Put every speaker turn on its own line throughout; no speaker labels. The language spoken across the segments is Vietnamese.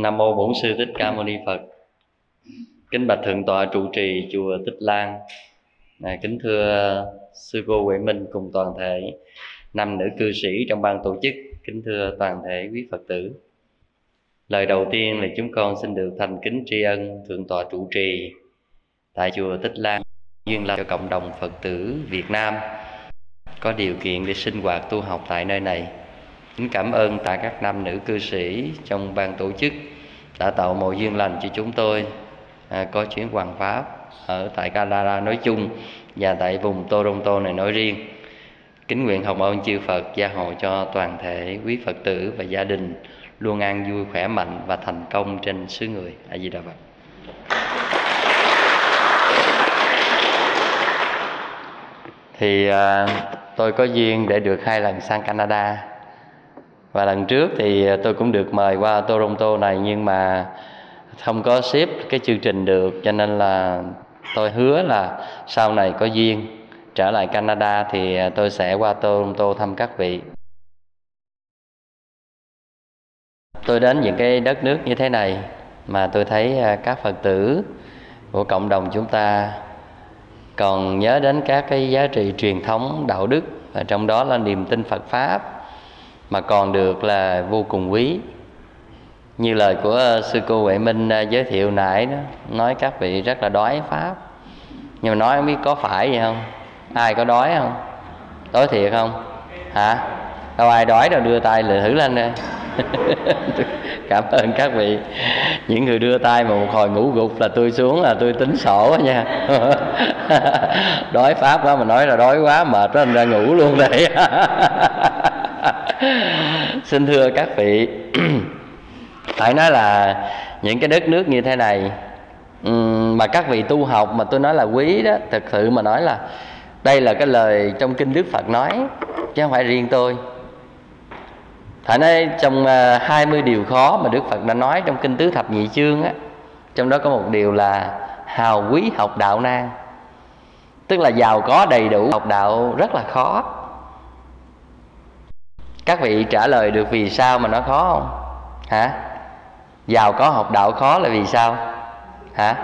Nam mô Bổn Sư Thích Ca Mâu Ni Phật. Kính bạch thượng tọa trụ trì chùa Tích Lan. Kính thưa sư cô Huệ Minh cùng toàn thể nam nữ cư sĩ trong ban tổ chức. Kính thưa toàn thể quý Phật tử. Lời đầu tiên là chúng con xin được thành kính tri ân thượng tọa trụ trì tại chùa Tích Lan, duyên lành cho cộng đồng Phật tử Việt Nam có điều kiện để sinh hoạt tu học tại nơi này. Kính cảm ơn tại các nam nữ cư sĩ trong ban tổ chức đã tạo mọi duyên lành cho chúng tôi có chuyến hoằng pháp ở tại Canada nói chung và tại vùng Toronto này nói riêng. Kính nguyện hồng ơn chư Phật gia hộ cho toàn thể quý Phật tử và gia đình luôn an vui khỏe mạnh và thành công trên xứ người. A Di Đà Phật. Thì tôi có duyên để được 2 lần sang Canada. Và lần trước thì tôi cũng được mời qua Toronto này, nhưng mà không có ship cái chương trình được, cho nên là tôi hứa là sau này có duyên trở lại Canada thì tôi sẽ qua Toronto thăm các vị. Tôi đến những cái đất nước như thế này mà tôi thấy các Phật tử của cộng đồng chúng ta còn nhớ đến các cái giá trị truyền thống đạo đức, và trong đó là niềm tin Phật Pháp, mà còn được là vô cùng quý. Như lời của sư cô Huệ Minh giới thiệu nãy đó, nói các vị rất là đói Pháp. Nhưng mà nói không biết có phải vậy không? Ai có đói không? Đói thiệt không? Hả? Đâu ai đói đâu, đưa tay thử lên đây. Cảm ơn các vị. Những người đưa tay mà một hồi ngủ gục là tôi xuống là tôi tính sổ nha. Đói Pháp quá mà nói là đói quá mệt quá ra ngủ luôn đây. Xin thưa các vị, phải nói là những cái đất nước như thế này mà các vị tu học mà tôi nói là quý đó, thật sự mà nói là đây là cái lời trong kinh Đức Phật nói, chứ không phải riêng tôi. Phải nói trong 20 điều khó mà Đức Phật đã nói trong kinh Tứ Thập Nhị Chương á, trong đó có một điều là hào quý học đạo nan. Tức là giàu có đầy đủ học đạo rất là khó. Các vị trả lời được vì sao mà nó khó không? Hả? Giàu có học đạo khó là vì sao? Hả?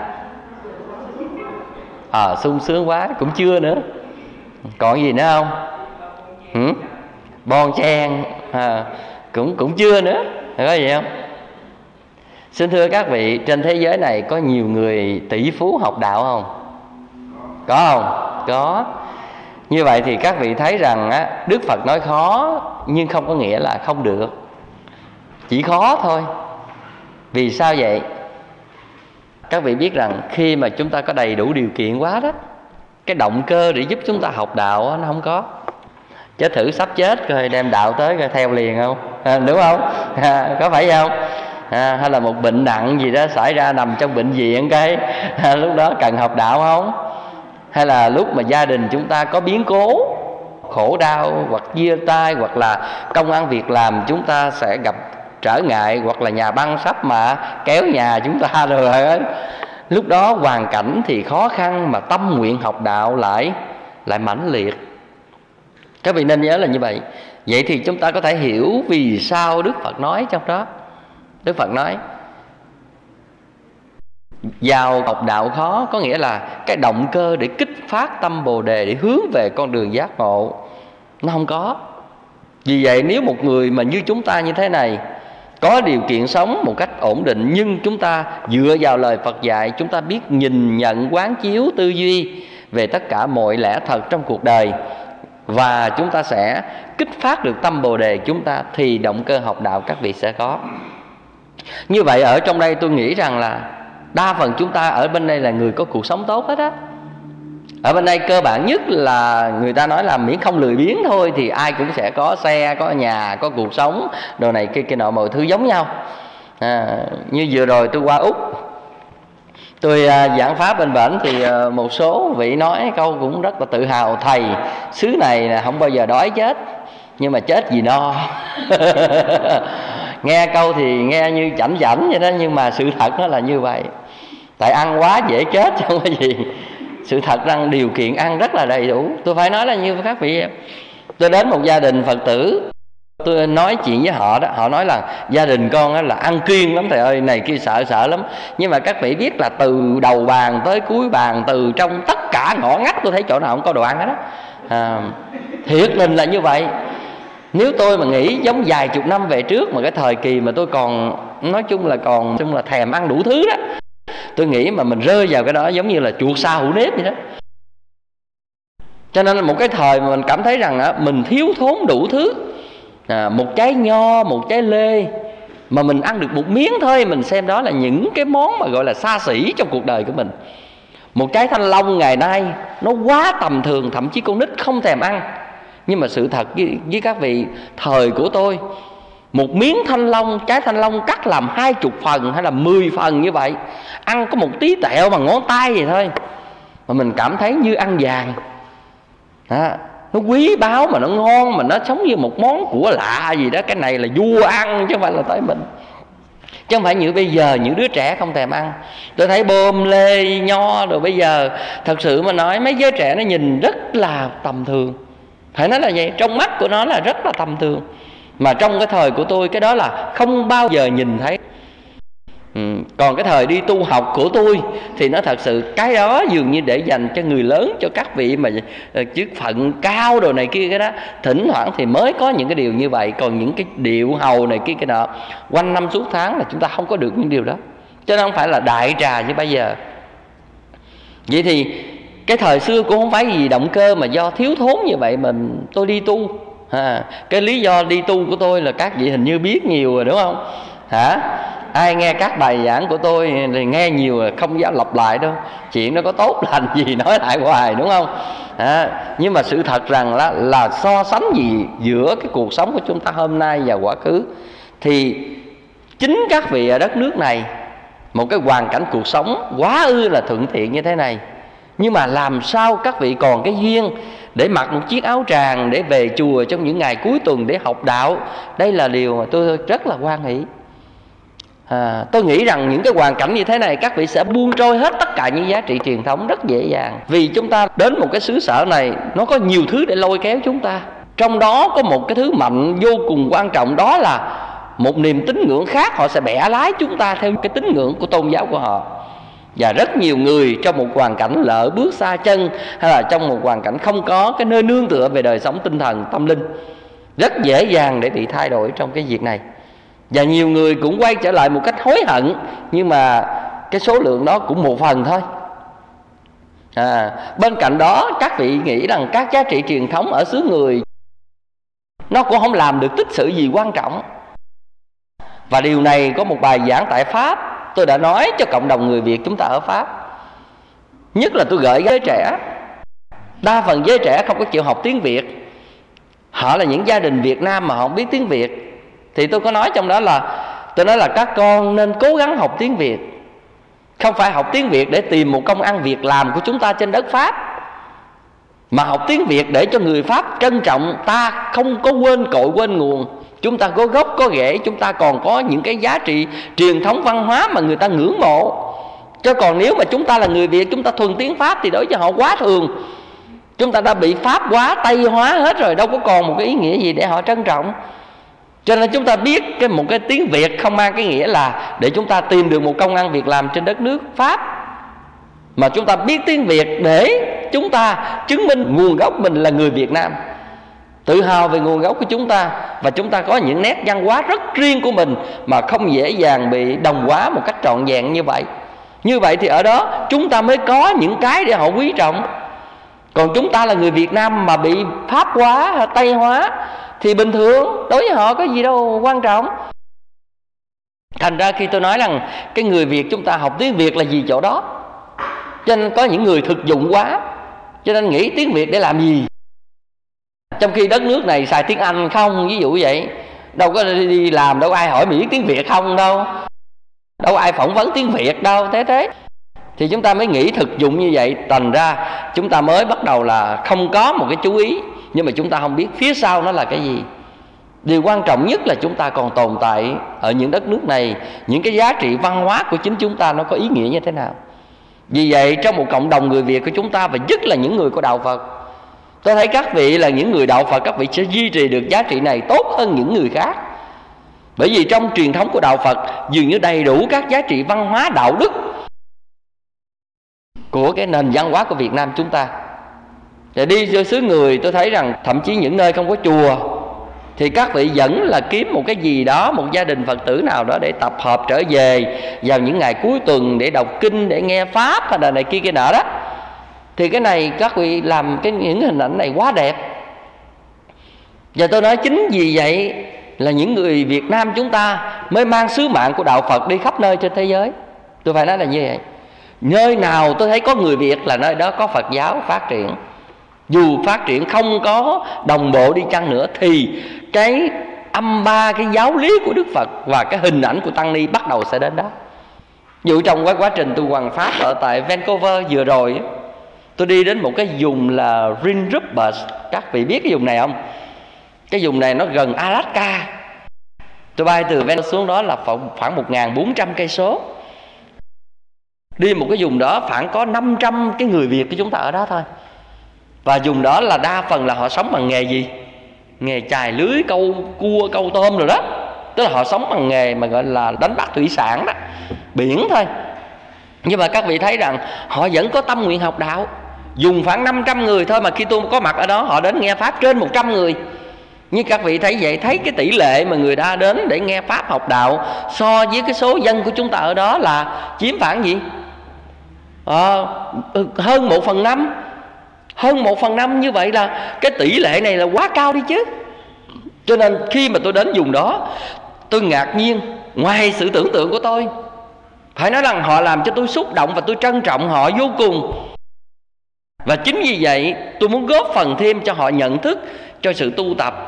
Sung sướng quá, cũng chưa nữa. Còn gì nữa không? Bon chen cũng chưa nữa. Có gì không? Xin thưa các vị, trên thế giới này có nhiều người tỷ phú học đạo không? Có không? Có. Như vậy thì các vị thấy rằng á, Đức Phật nói khó nhưng không có nghĩa là không được, chỉ khó thôi. Vì sao vậy? Các vị biết rằng khi mà chúng ta có đầy đủ điều kiện quá đó, cái động cơ để giúp chúng ta học đạo nó không có. Chứ thử sắp chết coi đem đạo tới coi theo liền không? Đúng không? Có phải không? Hay là một bệnh nặng gì đó xảy ra nằm trong bệnh viện cái lúc đó cần học đạo không? Hay là lúc mà gia đình chúng ta có biến cố, khổ đau hoặc chia tay, hoặc là công ăn việc làm chúng ta sẽ gặp trở ngại, hoặc là nhà băng sắp mà kéo nhà chúng ta rồi ấy. Lúc đó hoàn cảnh thì khó khăn mà tâm nguyện học đạo lại mãnh liệt. Các vị nên nhớ là như vậy. Vậy thì chúng ta có thể hiểu vì sao Đức Phật nói trong đó. Đức Phật nói vào học đạo khó, có nghĩa là cái động cơ để kích phát tâm Bồ Đề để hướng về con đường giác ngộ nó không có. Vì vậy nếu một người mà như chúng ta như thế này có điều kiện sống một cách ổn định, nhưng chúng ta dựa vào lời Phật dạy, chúng ta biết nhìn nhận quán chiếu tư duy về tất cả mọi lẽ thật trong cuộc đời, và chúng ta sẽ kích phát được tâm Bồ Đề chúng ta, thì động cơ học đạo các vị sẽ có. Như vậy ở trong đây tôi nghĩ rằng là đa phần chúng ta ở bên đây là người có cuộc sống tốt hết á. Ở bên đây cơ bản nhất là người ta nói là miễn không lười biếng thôi thì ai cũng sẽ có xe, có nhà, có cuộc sống, đồ này kia nọ, mọi thứ giống nhau. Như vừa rồi tôi qua Úc, tôi giảng pháp bên bển thì một số vị nói câu cũng rất là tự hào: thầy xứ này là không bao giờ đói chết, nhưng mà chết vì no. Nghe câu thì nghe như chảnh vậy đó, nhưng mà sự thật nó là như vậy. Tại ăn quá dễ chết chứ không có gì. Sự thật rằng điều kiện ăn rất là đầy đủ. Tôi phải nói là như các vị. Tôi đến một gia đình Phật tử Tôi nói chuyện với họ đó, họ nói là gia đình con á là ăn kiêng lắm thầy ơi, này kia sợ lắm. Nhưng mà các vị biết là từ đầu bàn tới cuối bàn, từ trong tất cả ngõ ngách tôi thấy chỗ nào không có đồ ăn hết đó. Thiệt tình là như vậy. Nếu tôi mà nghĩ giống vài chục năm về trước, mà cái thời kỳ mà tôi còn nói chung là thèm ăn đủ thứ đó, tôi nghĩ mà mình rơi vào cái đó giống như là chuột sa hữu nếp vậy đó. Cho nên là một cái thời mà mình cảm thấy rằng mình thiếu thốn đủ thứ. Một trái nho, một trái lê mà mình ăn được một miếng thôi, mình xem đó là những cái món mà gọi là xa xỉ trong cuộc đời của mình. Một trái thanh long ngày nay nó quá tầm thường, thậm chí con nít không thèm ăn. Nhưng mà sự thật với các vị, thời của tôi, một miếng thanh long, trái thanh long cắt làm 20 phần hay là 10 phần như vậy, ăn có một tí tẹo bằng ngón tay vậy thôi, mà mình cảm thấy như ăn vàng. Nó quý báu mà nó ngon, mà nó giống như một món của lạ gì đó. Cái này là vua ăn chứ không phải là tới mình. Chứ không phải như bây giờ những đứa trẻ không thèm ăn. Tôi thấy bơm lê nho rồi bây giờ thật sự mà nói mấy giới trẻ nó nhìn rất là tầm thường. Phải nói là vậy, trong mắt của nó là rất là tầm thường. Mà trong cái thời của tôi cái đó là không bao giờ nhìn thấy. Còn cái thời đi tu học của tôi thì nó thật sự cái đó dường như để dành cho người lớn, cho các vị mà chức phận cao đồ này kia cái đó, thỉnh thoảng thì mới có những cái điều như vậy. Còn những cái điệu hầu này kia cái nọ quanh năm suốt tháng là chúng ta không có được những điều đó. Cho nên không phải là đại trà như bây giờ. Vậy thì cái thời xưa cũng không phải gì động cơ mà do thiếu thốn như vậy mà tôi đi tu. Cái lý do đi tu của tôi là các vị hình như biết nhiều rồi đúng không? Ai nghe các bài giảng của tôi thì nghe nhiều rồi, không dám lặp lại đâu. Chuyện nó có tốt lành gì nói lại hoài đúng không? Nhưng mà sự thật rằng là so sánh gì giữa cái cuộc sống của chúng ta hôm nay và quá khứ, thì chính các vị ở đất nước này, một cái hoàn cảnh cuộc sống quá ư là thuận tiện như thế này, nhưng mà làm sao các vị còn cái duyên để mặc một chiếc áo tràng để về chùa trong những ngày cuối tuần để học đạo. Đây là điều mà tôi rất là hoan hỷ. Tôi nghĩ rằng những cái hoàn cảnh như thế này các vị sẽ buông trôi hết tất cả những giá trị truyền thống rất dễ dàng. Vì chúng ta đến một cái xứ sở này, nó có nhiều thứ để lôi kéo chúng ta. Trong đó có một cái thứ mạnh vô cùng quan trọng, đó là một niềm tín ngưỡng khác. Họ sẽ bẻ lái chúng ta theo cái tín ngưỡng của tôn giáo của họ. Và rất nhiều người trong một hoàn cảnh lỡ bước xa chân, hay là trong một hoàn cảnh không có cái nơi nương tựa về đời sống tinh thần, tâm linh, rất dễ dàng để bị thay đổi trong cái việc này. Và nhiều người cũng quay trở lại một cách hối hận, nhưng mà cái số lượng đó cũng một phần thôi. Bên cạnh đó các vị nghĩ rằng các giá trị truyền thống ở xứ người nó cũng không làm được tích sự gì quan trọng. Và điều này có một bài giảng tại Pháp, tôi đã nói cho cộng đồng người Việt chúng ta ở Pháp. Nhất là tôi gợi giới trẻ. Đa phần giới trẻ không có chịu học tiếng Việt. Họ là những gia đình Việt Nam mà họ không biết tiếng Việt. Thì tôi có nói trong đó là tôi nói là các con nên cố gắng học tiếng Việt. Không phải học tiếng Việt để tìm một công ăn việc làm của chúng ta trên đất Pháp, mà học tiếng Việt để cho người Pháp trân trọng ta, không có quên cội quên nguồn. Chúng ta có gốc có rễ, chúng ta còn có những cái giá trị truyền thống văn hóa mà người ta ngưỡng mộ. Chứ còn nếu mà chúng ta là người Việt, chúng ta thuần tiếng Pháp thì đối với họ quá thường. Chúng ta đã bị Pháp hóa, Tây hóa hết rồi, đâu có còn một cái ý nghĩa gì để họ trân trọng. Cho nên chúng ta biết một cái tiếng Việt không mang cái nghĩa là để chúng ta tìm được một công ăn việc làm trên đất nước Pháp, mà chúng ta biết tiếng Việt để chúng ta chứng minh nguồn gốc mình là người Việt Nam, tự hào về nguồn gốc của chúng ta, và chúng ta có những nét văn hóa rất riêng của mình mà không dễ dàng bị đồng hóa một cách trọn vẹn như vậy. Như vậy thì ở đó chúng ta mới có những cái để họ quý trọng. Còn chúng ta là người Việt Nam mà bị Pháp hóa, Tây hóa thì bình thường, đối với họ có gì đâu quan trọng. Thành ra khi tôi nói rằng cái người Việt chúng ta học tiếng Việt là gì chỗ đó. Cho nên có những người thực dụng quá, cho nên nghĩ tiếng Việt để làm gì. Trong khi đất nước này xài tiếng Anh không, ví dụ vậy. Đâu có đi làm, đâu có ai hỏi Mỹ tiếng Việt không đâu, đâu có ai phỏng vấn tiếng Việt đâu. Thế thì chúng ta mới nghĩ thực dụng như vậy. Thành ra chúng ta mới bắt đầu là không có một cái chú ý, nhưng mà chúng ta không biết phía sau nó là cái gì. Điều quan trọng nhất là chúng ta còn tồn tại ở những đất nước này, những cái giá trị văn hóa của chính chúng ta nó có ý nghĩa như thế nào. Vì vậy trong một cộng đồng người Việt của chúng ta, và nhất là những người của đạo Phật, Tôi thấy các vị là những người đạo Phật, các vị sẽ duy trì được giá trị này tốt hơn những người khác. Bởi vì trong truyền thống của đạo Phật dường như đầy đủ các giá trị văn hóa đạo đức của cái nền văn hóa của Việt Nam chúng ta. Để đi cho xứ người, tôi thấy rằng thậm chí những nơi không có chùa thì các vị vẫn là kiếm một cái gì đó, một gia đình Phật tử nào đó để tập hợp trở về vào những ngày cuối tuần để đọc kinh, để nghe pháp hay là này kia kia nọ đó. Thì cái này các vị làm những hình ảnh này quá đẹp. Và tôi nói chính vì vậy là những người Việt Nam chúng ta mới mang sứ mạng của đạo Phật đi khắp nơi trên thế giới. Tôi phải nói là như vậy. Nơi nào tôi thấy có người Việt là nơi đó có Phật giáo phát triển. Dù phát triển không có đồng bộ đi chăng nữa thì cái âm ba, cái giáo lý của Đức Phật và cái hình ảnh của Tăng Ni bắt đầu sẽ đến đó. Ví dụ trong quá trình tôi hoằng pháp ở tại Vancouver vừa rồi, tôi đi đến một cái vùng là Rinrubus. Các vị biết cái vùng này không? Cái vùng này nó gần Alaska. Tôi bay từ Vancouver xuống đó là khoảng 1.400 cây số. Đi một cái vùng đó khoảng có 500 cái người Việt của chúng ta ở đó thôi. Và vùng đó là đa phần là họ sống bằng nghề gì? Nghề chài lưới, câu cua, câu tôm rồi đó. Tức là họ sống bằng nghề mà gọi là đánh bắt thủy sản đó, biển thôi. Nhưng mà các vị thấy rằng họ vẫn có tâm nguyện học đạo. Dùng khoảng 500 người thôi mà khi tôi có mặt ở đó họ đến nghe pháp trên 100 người. Nhưng các vị thấy vậy, thấy cái tỷ lệ mà người ta đến để nghe pháp học đạo so với cái số dân của chúng ta ở đó là chiếm khoảng gì? Hơn 1/5. Hơn 1/5, như vậy là cái tỷ lệ này là quá cao đi chứ. Cho nên khi mà tôi đến vùng đó, tôi ngạc nhiên ngoài sự tưởng tượng của tôi. Phải nói rằng họ làm cho tôi xúc động và tôi trân trọng họ vô cùng. Và chính vì vậy tôi muốn góp phần thêm cho họ nhận thức cho sự tu tập.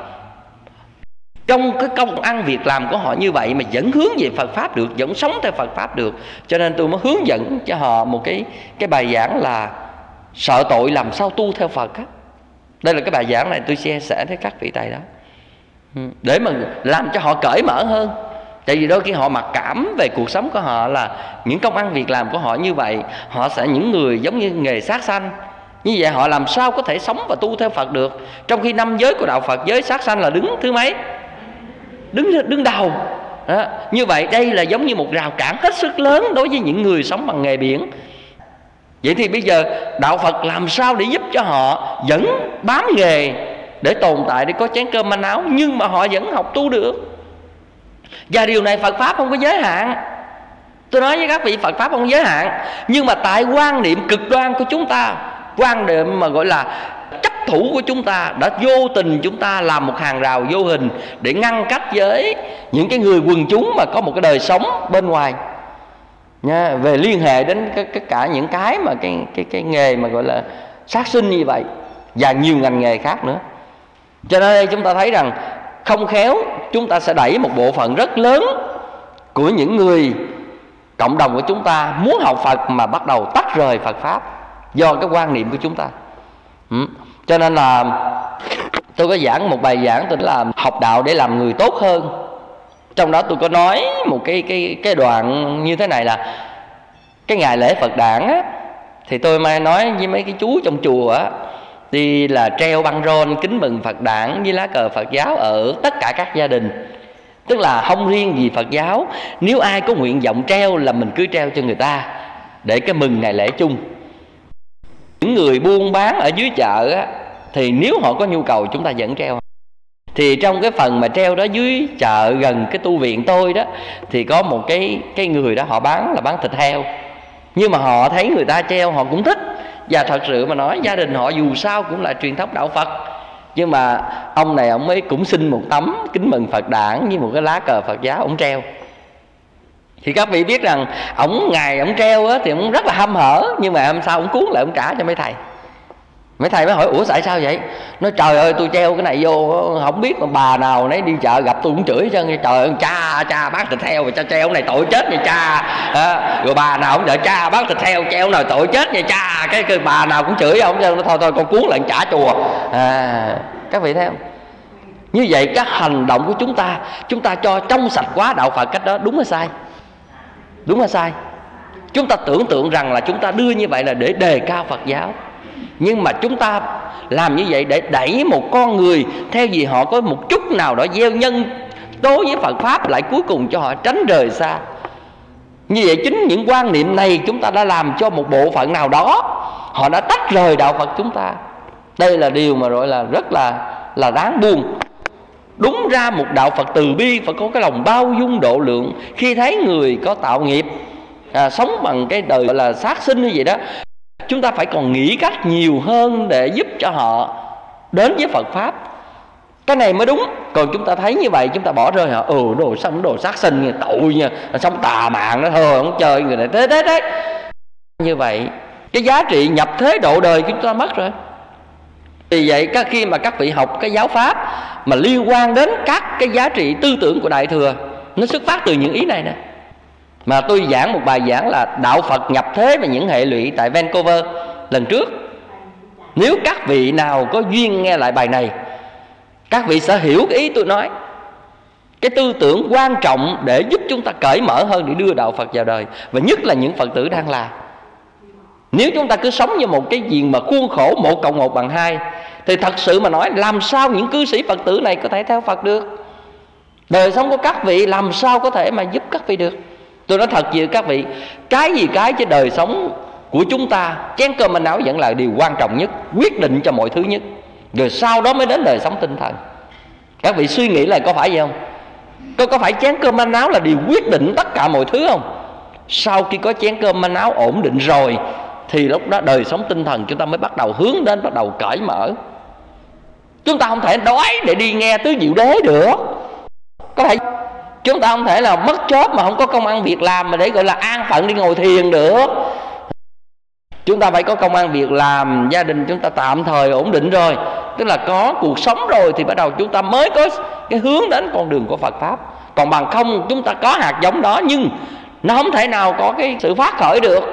Trong cái công ăn việc làm của họ như vậy mà vẫn hướng về Phật Pháp được, vẫn sống theo Phật Pháp được. Cho nên tôi mới hướng dẫn cho họ một cái bài giảng là sợ tội làm sao tu theo Phật á. Đây là cái bài giảng này tôi chia sẻ với các vị thầy đó, để mà làm cho họ cởi mở hơn. Tại vì đôi khi họ mặc cảm về cuộc sống của họ là những công ăn việc làm của họ như vậy, họ sẽ những người giống như nghề sát sanh. Như vậy họ làm sao có thể sống và tu theo Phật được? Trong khi 5 giới của đạo Phật, giới sát sanh là đứng thứ mấy? Đứng đầu đó. Như vậy đây là giống như một rào cản hết sức lớn đối với những người sống bằng nghề biển. Vậy thì bây giờ đạo Phật làm sao để giúp cho họ vẫn bám nghề để tồn tại, để có chén cơm manh áo, nhưng mà họ vẫn học tu được. Và điều này Phật Pháp không có giới hạn. Tôi nói với các vị, Phật Pháp không có giới hạn. Nhưng mà tại quan niệm cực đoan của chúng ta, quan niệm mà gọi là chấp thủ của chúng ta, đã vô tình chúng ta làm một hàng rào vô hình để ngăn cách với những cái người quần chúng mà có một cái đời sống bên ngoài nha, về liên hệ đến cả những cái mà cái nghề mà gọi là sát sinh như vậy, và nhiều ngành nghề khác nữa. Cho nên đây chúng ta thấy rằng không khéo chúng ta sẽ đẩy một bộ phận rất lớn của những người cộng đồng của chúng ta muốn học Phật mà bắt đầu tách rời Phật Pháp do cái quan niệm của chúng ta. Cho nên là tôi có giảng một bài giảng tên là học đạo để làm người tốt hơn. Trong đó tôi có nói một cái đoạn như thế này là cái ngày lễ Phật đản á, thì tôi mai nói với mấy cái chú trong chùa á, thì là treo băng rôn kính mừng Phật đản với lá cờ Phật giáo ở tất cả các gia đình. Tức là không riêng gì Phật giáo, nếu ai có nguyện vọng treo là mình cứ treo cho người ta để cái mừng ngày lễ chung. Những người buôn bán ở dưới chợ á, thì nếu họ có nhu cầu chúng ta vẫn treo. Thì trong cái phần mà treo đó dưới chợ gần cái tu viện tôi đó, thì có một cái người đó họ bán thịt heo. Nhưng mà họ thấy người ta treo họ cũng thích. Và thật sự mà nói gia đình họ dù sao cũng là truyền thống đạo Phật. Nhưng mà ông này ông ấy cũng xin một tấm kính mừng Phật đản với một cái lá cờ Phật giáo ông treo. Thì các vị biết rằng ngày ông treo á, thì ông rất là hăm hở. Nhưng mà hôm sau ông cuốn lại ông trả cho mấy thầy. Mấy thầy mới hỏi ủa tại sao vậy? Nói trời ơi tôi treo cái này vô không biết mà bà nào nấy đi chợ gặp tôi cũng chửi cho trời ơi cha bán thịt heo và cha treo cái này tội chết nha cha. Rồi bà nào cũng đợi cha bán thịt heo treo này tội chết nha cha. Cái bà nào cũng chửi ông thôi con cuốn lại trả chùa. Các vị thấy không? Như vậy các hành động của chúng ta cho trong sạch quá đạo Phật cách đó đúng hay sai? Đúng hay sai? Chúng ta tưởng tượng rằng là chúng ta đưa như vậy là để đề cao Phật giáo. Nhưng mà chúng ta làm như vậy để đẩy một con người theo vì họ có một chút nào đó gieo nhân tố với Phật Pháp, lại cuối cùng cho họ tránh rời xa. Như vậy chính những quan niệm này chúng ta đã làm cho một bộ phận nào đó họ đã tách rời đạo Phật chúng ta. Đây là điều mà gọi là rất là đáng buồn. Đúng ra một đạo Phật từ bi phải có cái lòng bao dung độ lượng. Khi thấy người có tạo nghiệp, sống bằng cái đời gọi là sát sinh như vậy đó, chúng ta phải còn nghĩ cách nhiều hơn để giúp cho họ đến với Phật Pháp. Cái này mới đúng. Còn chúng ta thấy như vậy chúng ta bỏ rơi họ, đồ sát sinh, tội nha, sống tà mạng đó thôi, không chơi người này thế. Như vậy cái giá trị nhập thế độ đời chúng ta mất rồi. Vì vậy khi mà các vị học cái giáo pháp mà liên quan đến các cái giá trị tư tưởng của Đại Thừa, nó xuất phát từ những ý này nè. Mà tôi giảng một bài giảng là đạo Phật nhập thế và những hệ lụy tại Vancouver lần trước. Nếu các vị nào có duyên nghe lại bài này, các vị sẽ hiểu cái ý tôi nói. Cái tư tưởng quan trọng để giúp chúng ta cởi mở hơn để đưa đạo Phật vào đời, và nhất là những Phật tử đang làm. Nếu chúng ta cứ sống như một cái gì mà khuôn khổ 1 + 1 = 2, thì thật sự mà nói làm sao những cư sĩ Phật tử này có thể theo Phật được? Đời sống của các vị làm sao có thể mà giúp các vị được? Tôi nói thật với các vị, cái gì cái chứ đời sống của chúng ta, chén cơm manh áo vẫn là điều quan trọng nhất, quyết định cho mọi thứ nhất. Rồi sau đó mới đến đời sống tinh thần. Các vị suy nghĩ lại có phải vậy không? Có phải chén cơm manh áo là điều quyết định tất cả mọi thứ không? Sau khi có chén cơm manh áo ổn định rồi thì lúc đó đời sống tinh thần chúng ta mới bắt đầu hướng đến, bắt đầu cởi mở. Chúng ta không thể đói để đi nghe tứ diệu đế được. Có thể chúng ta không thể là mất job mà không có công ăn việc làm mà để gọi là an phận đi ngồi thiền được. Chúng ta phải có công ăn việc làm, gia đình chúng ta tạm thời ổn định rồi, tức là có cuộc sống rồi, thì bắt đầu chúng ta mới có cái hướng đến con đường của Phật Pháp. Còn bằng không chúng ta có hạt giống đó nhưng nó không thể nào có cái sự phát khởi được.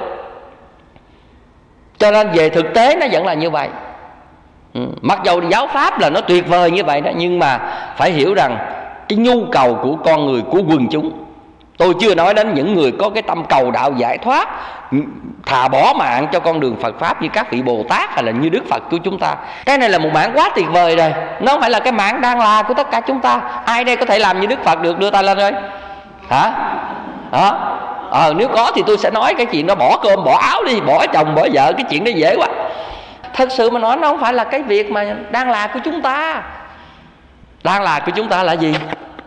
Cho nên về thực tế nó vẫn là như vậy. Mặc dầu giáo Pháp là nó tuyệt vời như vậy đó, nhưng mà phải hiểu rằng cái nhu cầu của con người, của quần chúng, tôi chưa nói đến những người có cái tâm cầu đạo giải thoát, thà bỏ mạng cho con đường Phật Pháp như các vị Bồ Tát hay là như Đức Phật của chúng ta. Cái này là một mạng quá tuyệt vời rồi. Nó không phải là cái mạng đang là của tất cả chúng ta. Ai đây có thể làm như Đức Phật được? Đưa tay lên rồi. Hả? Đó. Nếu có thì tôi sẽ nói cái chuyện đó, bỏ cơm, bỏ áo đi, bỏ chồng, bỏ vợ, cái chuyện đó dễ quá. Thật sự mà nói nó không phải là cái việc mà đang là của chúng ta. Đang là của chúng ta là gì?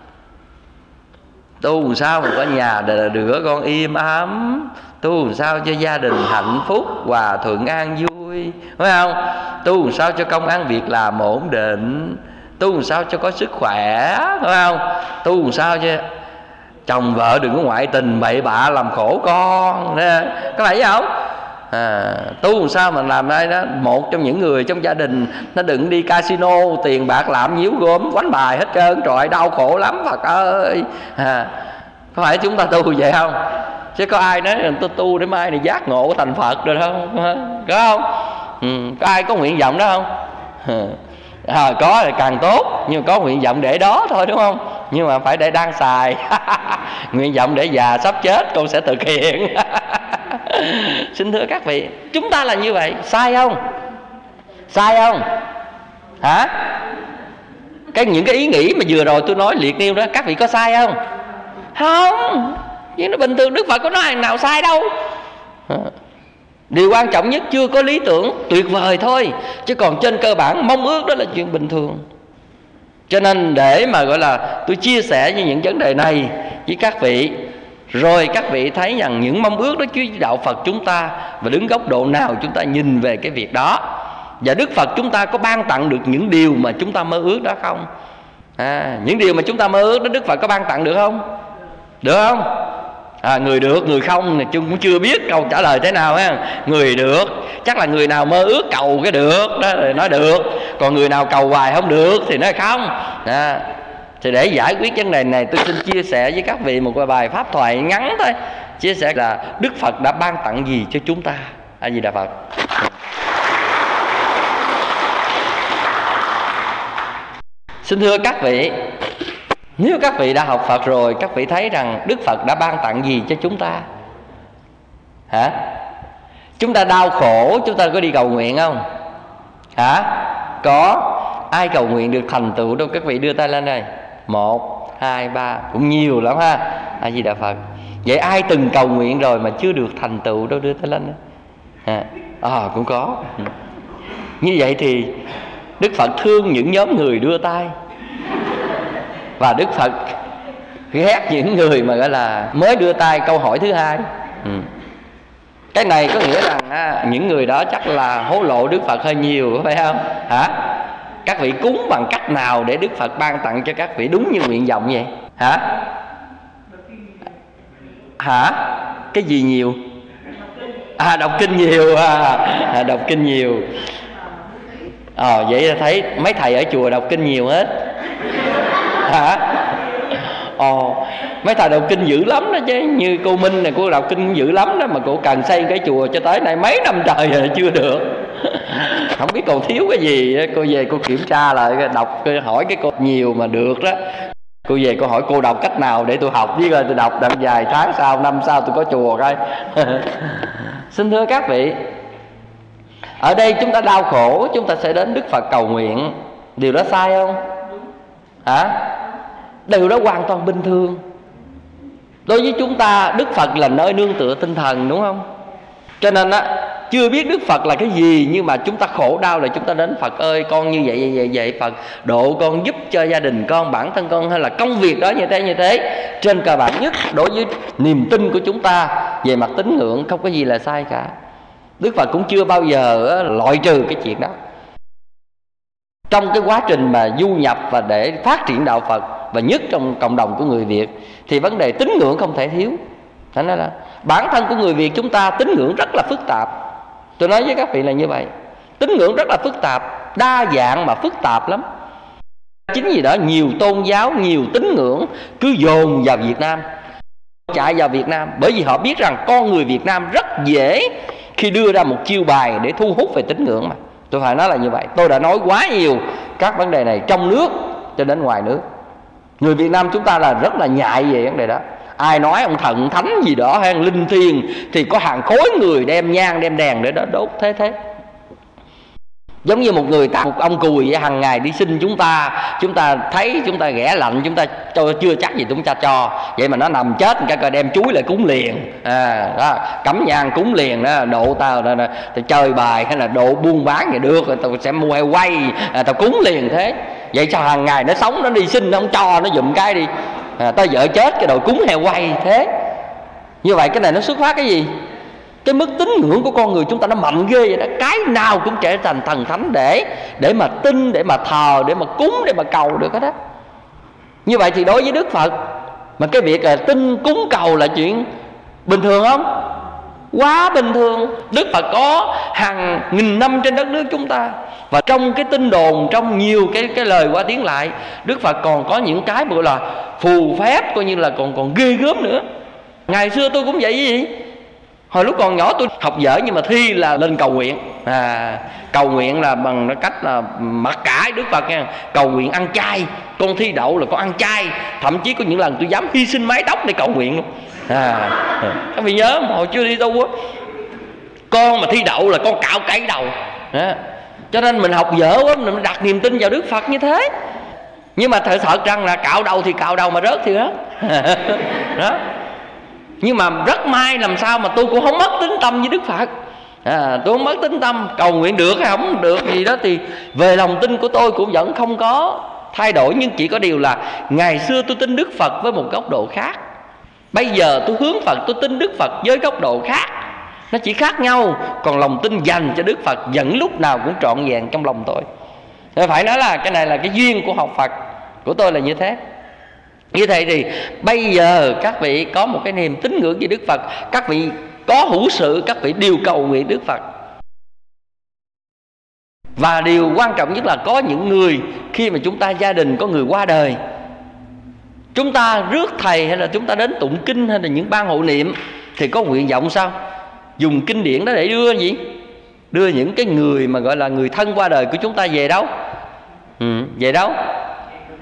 Tu làm sao mà có nhà đứa con im ấm, tu làm sao cho gia đình hạnh phúc, hòa thuận an vui, phải không? Tu làm sao cho công ăn việc làm ổn định, tu làm sao cho có sức khỏe, phải không? Tu làm sao cho chồng vợ đừng có ngoại tình bậy bạ làm khổ con, có phải không? Tu làm sao mà làm đây đó, một trong những người trong gia đình nó đừng đi casino, tiền bạc làm nhiễu gom quánh bài hết trơn, trời đau khổ lắm Phật ơi. Có phải chúng ta tu vậy không? Chứ có ai nói tôi tu để mai này giác ngộ thành Phật rồi không? Có không? Có ai có nguyện vọng đó không? Có thì càng tốt, nhưng mà có nguyện vọng để đó thôi, đúng không? Nhưng mà phải để đang xài. Nguyện vọng để già sắp chết con sẽ thực hiện. Xin thưa các vị, chúng ta là như vậy, sai không? Sai không? Hả? Những cái ý nghĩ mà vừa rồi tôi nói liệt nêu đó, các vị có sai không? Không, nhưng nó bình thường. Đức Phật có nói hàng nào sai đâu. Điều quan trọng nhất chưa có lý tưởng tuyệt vời thôi, chứ còn trên cơ bản mong ước đó là chuyện bình thường. Cho nên để mà gọi là tôi chia sẻ với những vấn đề này với các vị, rồi các vị thấy rằng những mong ước đó chứ đạo Phật chúng ta, và đứng góc độ nào chúng ta nhìn về cái việc đó, và Đức Phật chúng ta có ban tặng được những điều mà chúng ta mơ ước đó không? Những điều mà chúng ta mơ ước đó Đức Phật có ban tặng được không? Được không? Người được, người không thì chúng cũng chưa biết câu trả lời thế nào ha. Người được, chắc là người nào mơ ước cầu cái được đó thì nói được, còn người nào cầu hoài không được thì nói không. Thì để giải quyết vấn đề này, tôi xin chia sẻ với các vị một bài pháp thoại ngắn thôi. Chia sẻ là Đức Phật đã ban tặng gì cho chúng ta. A Di Đà Phật. Xin thưa các vị, nếu các vị đã học Phật rồi, các vị thấy rằng Đức Phật đã ban tặng gì cho chúng ta? Chúng ta đau khổ, chúng ta có đi cầu nguyện không? Hả? Có. Ai cầu nguyện được thành tựu đâu? Các vị đưa tay lên đây. 1, 2, 3. Cũng nhiều lắm ha. A Di Đà Phật. Vậy ai từng cầu nguyện rồi mà chưa được thành tựu đâu? Đưa tay lên đó. Cũng có. Như vậy thì Đức Phật thương những nhóm người đưa tay, và Đức Phật ghét những người mà gọi là mới đưa tay câu hỏi thứ hai. Cái này có nghĩa là những người đó chắc là hối lộ Đức Phật hơi nhiều, phải không? Hả? Các vị cúng bằng cách nào để Đức Phật ban tặng cho các vị đúng như nguyện vọng vậy? Hả? Cái gì nhiều? Đọc kinh nhiều. Đọc kinh nhiều. Vậy là thấy mấy thầy ở chùa đọc kinh nhiều hết. Hả? Mấy thầy đọc kinh dữ lắm đó chứ. Như cô Minh này, cô đọc kinh dữ lắm đó. Mà cô cần xây cái chùa cho tới nay mấy năm trời rồi chưa được. Không biết còn thiếu cái gì. Cô về cô kiểm tra lại, đọc hỏi cái cô nhiều mà được đó. Cô về cô hỏi cô đọc cách nào để tôi học, với rồi tôi đọc đặng vài tháng sau, năm sau tôi có chùa coi. Xin thưa các vị, ở đây chúng ta đau khổ, chúng ta sẽ đến Đức Phật cầu nguyện. Điều đó sai không? Hả? Điều đó hoàn toàn bình thường. Đối với chúng ta, Đức Phật là nơi nương tựa tinh thần, đúng không? Cho nên chưa biết Đức Phật là cái gì, nhưng mà chúng ta khổ đau là chúng ta đến Phật ơi, con như vậy Phật độ con, giúp cho gia đình con, bản thân con, hay là công việc đó như thế. Trên cơ bản nhất, đối với niềm tin của chúng ta về mặt tín ngưỡng, không có gì là sai cả. Đức Phật cũng chưa bao giờ loại trừ cái chuyện đó. Trong cái quá trình mà du nhập và để phát triển đạo Phật, và nhất trong cộng đồng của người Việt, thì vấn đề tín ngưỡng không thể thiếu. Thành ra là bản thân của người Việt chúng ta tín ngưỡng rất là phức tạp. Tôi nói với các vị là như vậy. Tín ngưỡng rất là phức tạp, đa dạng mà phức tạp lắm. Chính vì đó nhiều tôn giáo, nhiều tín ngưỡng cứ dồn vào Việt Nam, chạy vào Việt Nam. Bởi vì họ biết rằng con người Việt Nam rất dễ khi đưa ra một chiêu bài để thu hút về tín ngưỡng mà. Tôi phải nói là như vậy. Tôi đã nói quá nhiều các vấn đề này trong nước cho đến ngoài nước. Người Việt Nam chúng ta là rất là nhạy về vấn đề đó. Ai nói ông thần thánh gì đó hay linh thiêng thì có hàng khối người đem nhang đem đèn để đó đốt thế. Giống như một người tặng một ông cùi hàng ngày đi xin chúng ta thấy chúng ta ghẻ lạnh, chúng ta chưa chắc gì chúng ta cho. Vậy mà nó nằm chết cái coi đem chuối lại cúng liền. Đó, cắm nhang cúng liền đó, độ tao chơi bài hay là độ buôn bán vậy được, tao sẽ mua heo quay, tao cúng liền thế. Vậy sao hàng ngày nó sống nó đi xin nó không cho nó giùm cái đi. Tao vợ chết cái đồ cúng heo quay thế. Như vậy cái này nó xuất phát cái gì? Cái mức tín ngưỡng của con người chúng ta nó mạnh ghê vậy đó. Cái nào cũng trở thành thần thánh để mà tin, để mà thờ, để mà cúng, để mà cầu được hết đó. Như vậy thì đối với Đức Phật mà cái việc là tin cúng cầu là chuyện bình thường không? Quá bình thường. Đức Phật có hàng nghìn năm trên đất nước chúng ta. Và trong cái tin đồn, trong nhiều cái lời qua tiếng lại, Đức Phật còn có những cái gọi là phù phép, coi như là còn ghê gớm nữa. Ngày xưa tôi cũng vậy gì. Hồi lúc còn nhỏ tôi học dở nhưng mà thi là lên cầu nguyện. Cầu nguyện là bằng cách là mặc cả Đức Phật nha. Cầu nguyện ăn chay. Con thi đậu là con ăn chay. Thậm chí có những lần tôi dám hy sinh mái tóc để cầu nguyện luôn. Các vị nhớ mà hồi chưa đi tu á, con mà thi đậu là con cạo cấy đầu. Cho nên mình học dở quá, mình đặt niềm tin vào Đức Phật như thế. Nhưng mà thật rằng là cạo đầu thì cạo đầu mà rớt thì rớt. Đó. Nhưng mà rất may làm sao mà tôi cũng không mất tín tâm với Đức Phật. Tôi không mất tín tâm. Cầu nguyện được hay không được gì đó thì về lòng tin của tôi cũng vẫn không có thay đổi. Nhưng chỉ có điều là ngày xưa tôi tin Đức Phật với một góc độ khác, bây giờ tôi hướng Phật, tôi tin Đức Phật với góc độ khác. Nó chỉ khác nhau. Còn lòng tin dành cho Đức Phật vẫn lúc nào cũng trọn vẹn trong lòng tôi. Nên phải nói là cái này là cái duyên của học Phật của tôi là như thế. Như thế thì bây giờ các vị có một cái niềm tín ngưỡng về Đức Phật, các vị có hữu sự, các vị đều cầu nguyện Đức Phật. Và điều quan trọng nhất là có những người, khi mà chúng ta gia đình có người qua đời, chúng ta rước thầy hay là chúng ta đến tụng kinh hay là những ban hộ niệm thì có nguyện vọng sao? Dùng kinh điển đó để đưa gì? Đưa những cái người mà gọi là người thân qua đời của chúng ta về đâu? Về đâu?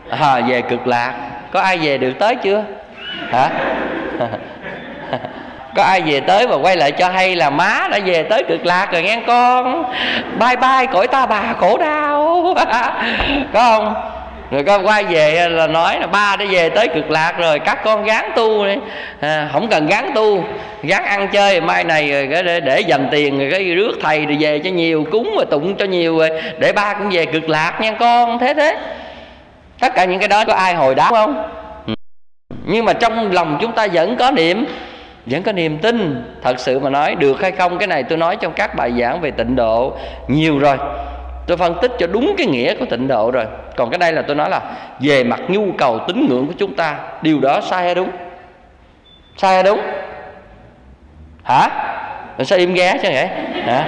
Về Cực Lạc. Có ai về được tới chưa? Hả? Có ai về tới và quay lại cho hay là má đã về tới cực lạc rồi nghe con, bye bye cõi ta bà khổ đau. Có không? Rồi con quay về là nói là ba đã về tới cực lạc rồi, các con gắng tu đi. Không cần gắng tu, gắng ăn chơi mai này rồi để dành tiền rồi cái rước thầy rồi về cho nhiều, cúng và tụng cho nhiều rồi để ba cũng về cực lạc nha con. Thế tất cả những cái đó có ai hồi đáp không? Nhưng mà trong lòng chúng ta vẫn có niềm tin. Thật sự mà nói được hay không, cái này tôi nói trong các bài giảng về tịnh độ nhiều rồi, tôi phân tích cho đúng cái nghĩa của tịnh độ rồi. Còn cái đây là tôi nói là về mặt nhu cầu tín ngưỡng của chúng ta, điều đó sai hay đúng? Sai hay đúng? Hả? Rồi sao im ghé chứ vậy? Hả?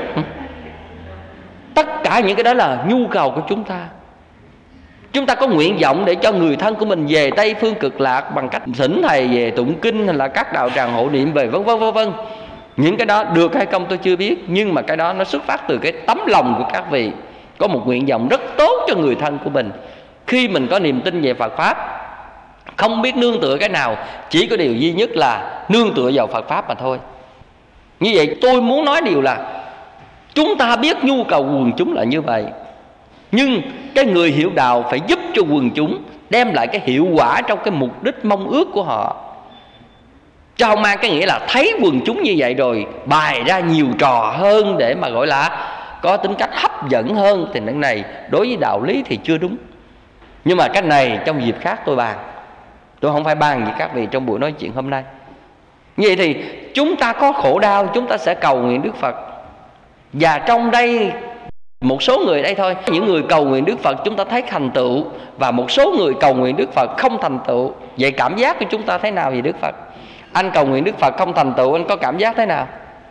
Tất cả những cái đó là nhu cầu của chúng ta. Chúng ta có nguyện vọng để cho người thân của mình về Tây Phương Cực Lạc bằng cách thỉnh thầy về tụng kinh hay là các đạo tràng hộ niệm về vân vân. Những cái đó được hay không tôi chưa biết, nhưng mà cái đó nó xuất phát từ cái tấm lòng của các vị có một nguyện vọng rất tốt cho người thân của mình. Khi mình có niềm tin về Phật Pháp, không biết nương tựa cái nào, chỉ có điều duy nhất là nương tựa vào Phật Pháp mà thôi. Như vậy tôi muốn nói điều là chúng ta biết nhu cầu quần chúng là như vậy, nhưng cái người hiểu đạo phải giúp cho quần chúng đem lại cái hiệu quả trong cái mục đích mong ước của họ. Chứ không mang cái nghĩa là thấy quần chúng như vậy rồi bày ra nhiều trò hơn để mà gọi là có tính cách hấp dẫn hơn, thì cái này đối với đạo lý thì chưa đúng. Nhưng mà cái này trong dịp khác tôi bàn, tôi không phải bàn với các vị trong buổi nói chuyện hôm nay. Như vậy thì chúng ta có khổ đau, chúng ta sẽ cầu nguyện Đức Phật. Và trong đây một số người đây thôi, những người cầu nguyện Đức Phật chúng ta thấy thành tựu, và một số người cầu nguyện Đức Phật không thành tựu. Vậy cảm giác của chúng ta thế nào về Đức Phật? Anh cầu nguyện Đức Phật không thành tựu, anh có cảm giác thế nào?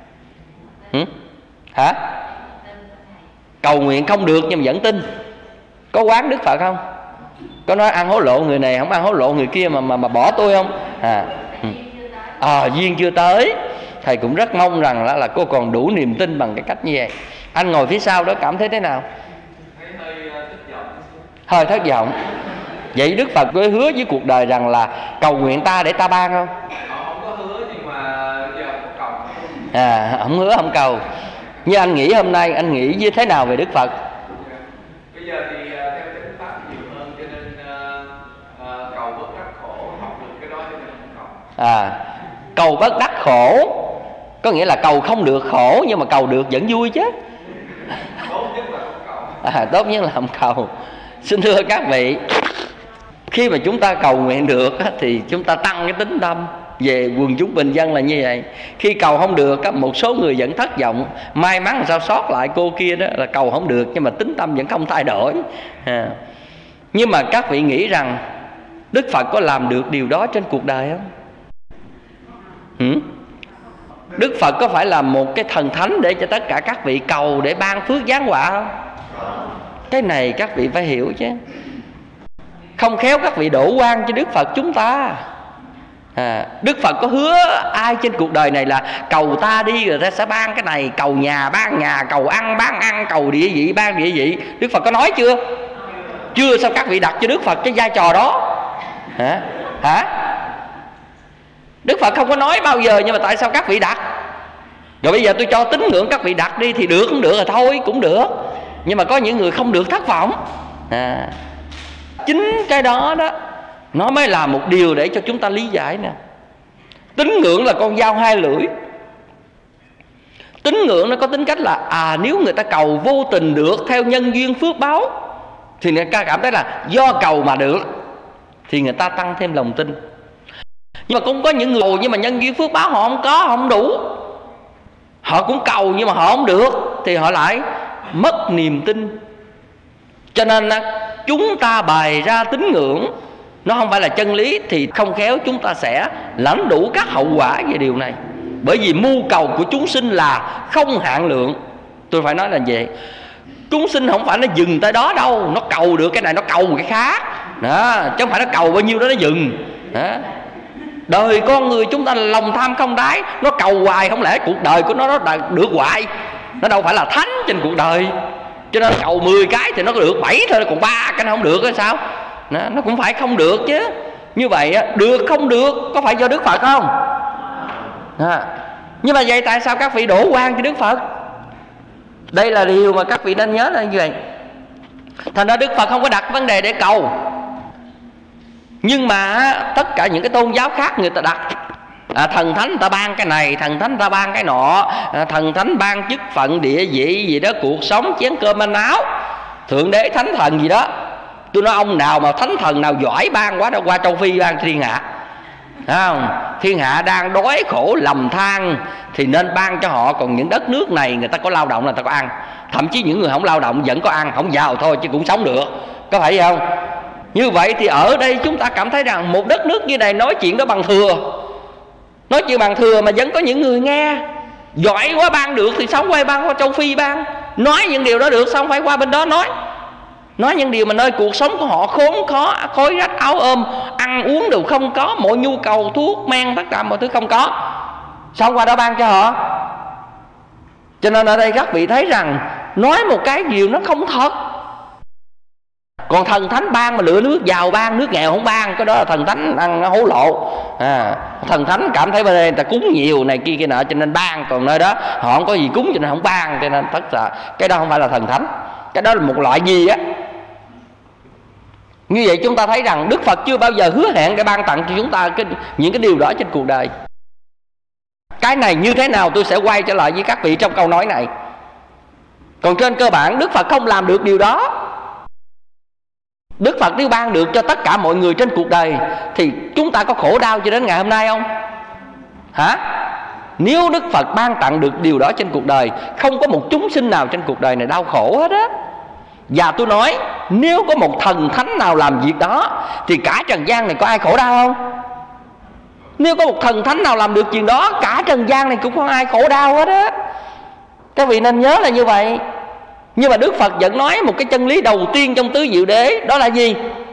Hả? Cầu nguyện không được nhưng mà vẫn tin. Có quán Đức Phật không? Có nói ăn hối lộ người này, không ăn hối lộ người kia mà bỏ tôi không? Duyên chưa tới. Thầy cũng rất mong rằng là cô còn đủ niềm tin bằng cái cách như vậy. Anh ngồi phía sau đó cảm thấy thế nào? Hơi thất vọng. Vậy Đức Phật có hứa với cuộc đời rằng là cầu nguyện ta để ta ban không?
Không có hứa, nhưng mà giờ không cầu.
Không hứa không cầu. Như anh nghĩ hôm nay anh nghĩ như thế nào về Đức Phật?
Bây giờ thì theo chánh pháp nhiều hơn, cho nên cầu bất đắc khổ, học được cái đó cho nên không cầu.
Cầu bất đắc khổ có nghĩa là cầu không được khổ, nhưng mà cầu được vẫn vui chứ.
Tốt nhất là không cầu.
Tốt nhất là không cầu. Xin thưa các vị, khi mà chúng ta cầu nguyện được thì chúng ta tăng cái tính tâm về quần chúng bình dân là như vậy. Khi cầu không được, một số người vẫn thất vọng, may mắn làm sao sót lại cô kia đó là cầu không được nhưng mà tính tâm vẫn không thay đổi. Nhưng mà các vị nghĩ rằng Đức Phật có làm được điều đó trên cuộc đời không? Đức Phật có phải là một cái thần thánh để cho tất cả các vị cầu để ban phước giáng họa không? Cái này các vị phải hiểu chứ. Không khéo các vị đổ oan cho Đức Phật chúng ta. Đức Phật có hứa ai trên cuộc đời này là cầu ta đi rồi ta sẽ ban cái này, cầu nhà ban nhà, cầu ăn ban ăn, cầu địa vị ban địa vị. Đức Phật có nói chưa? Chưa. Sao các vị đặt cho Đức Phật cái vai trò đó? Hả? Đức Phật không có nói bao giờ, nhưng mà tại sao các vị đặt? Rồi bây giờ tôi cho tín ngưỡng các vị đặt đi thì được, không được rồi thôi cũng được. Nhưng mà có những người không được thất vọng. Chính cái đó đó nó mới là một điều để cho chúng ta lý giải nè. Tín ngưỡng là con dao hai lưỡi. Tín ngưỡng nó có tính cách là nếu người ta cầu vô tình được theo nhân duyên phước báo thì người ta cảm thấy là do cầu mà được, thì người ta tăng thêm lòng tin. Nhưng mà cũng có những người cầu nhưng mà nhân duyên phước báo họ không có, họ không đủ. Họ cũng cầu nhưng mà họ không được thì họ lại mất niềm tin. Cho nên chúng ta bày ra tín ngưỡng nó không phải là chân lý thì không khéo chúng ta sẽ lãnh đủ các hậu quả về điều này. Bởi vì mưu cầu của chúng sinh là không hạn lượng. Tôi phải nói là vậy. Chúng sinh không phải nó dừng tới đó đâu. Nó cầu được cái này nó cầu cái khác đó, chứ không phải nó cầu bao nhiêu đó nó dừng đó. Đời con người chúng ta là lòng tham không đáy. Nó cầu hoài, không lẽ cuộc đời của nó được hoài? Nó đâu phải là thánh trên cuộc đời. Cho nên cầu 10 cái thì nó có được 7 thôi, còn 3 cái nó không được hay sao? Nó cũng phải không được chứ. Như vậy được không được có phải do Đức Phật không? Nhưng mà vậy tại sao các vị đổ oan cho Đức Phật? Đây là điều mà các vị nên nhớ là như vậy. Thành ra Đức Phật không có đặt vấn đề để cầu. Nhưng mà tất cả những cái tôn giáo khác người ta đặt. Thần thánh người ta ban cái này, thần thánh người ta ban cái nọ, thần thánh ban chức phận địa vị gì đó, cuộc sống chén cơm manh áo, thượng đế thánh thần gì đó. Tôi nói ông nào mà thánh thần nào giỏi ban quá, đã qua châu Phi ban thiên hạ. Thấy không? Thiên hạ đang đói khổ lầm than thì nên ban cho họ. Còn những đất nước này người ta có lao động là người ta có ăn. Thậm chí những người không lao động vẫn có ăn, không giàu thôi chứ cũng sống được. Có phải không? Như vậy thì ở đây chúng ta cảm thấy rằng một đất nước như này nói chuyện đó bằng thừa. Nói chuyện bằng thừa mà vẫn có những người nghe. Giỏi quá ban được thì sống quay ban qua châu Phi ban. Nói những điều đó được xong phải qua bên đó nói những điều mà nơi cuộc sống của họ khốn khó, khói rách áo ôm, ăn uống đều không có, mọi nhu cầu thuốc men tất cả mọi thứ không có, xong qua đó ban cho họ. Cho nên ở đây các vị thấy rằng nói một cái điều nó không thật. Còn thần thánh ban mà lựa nước giàu ban, nước nghèo không ban, cái đó là thần thánh ăn hối lộ. Thần thánh cảm thấy bên đây người ta cúng nhiều này kia kia nọ cho nên ban, còn nơi đó họ không có gì cúng cho nên không ban. Cho nên tất cả cái đó không phải là thần thánh, cái đó là một loại gì á. Như vậy chúng ta thấy rằng Đức Phật chưa bao giờ hứa hẹn để ban tặng cho chúng ta những cái điều đó trên cuộc đời. Cái này như thế nào tôi sẽ quay trở lại với các vị trong câu nói này. Còn trên cơ bản Đức Phật không làm được điều đó. Đức Phật nếu ban được cho tất cả mọi người trên cuộc đời thì chúng ta có khổ đau cho đến ngày hôm nay không? Hả? Nếu Đức Phật ban tặng được điều đó trên cuộc đời, không có một chúng sinh nào trên cuộc đời này đau khổ hết á. Và tôi nói nếu có một thần thánh nào làm việc đó thì cả trần gian này có ai khổ đau không? Nếu có một thần thánh nào làm được chuyện đó, cả trần gian này cũng không ai khổ đau hết á. Các vị nên nhớ là như vậy. Nhưng mà Đức Phật vẫn nói một cái chân lý đầu tiên trong tứ diệu đế, đó là gì?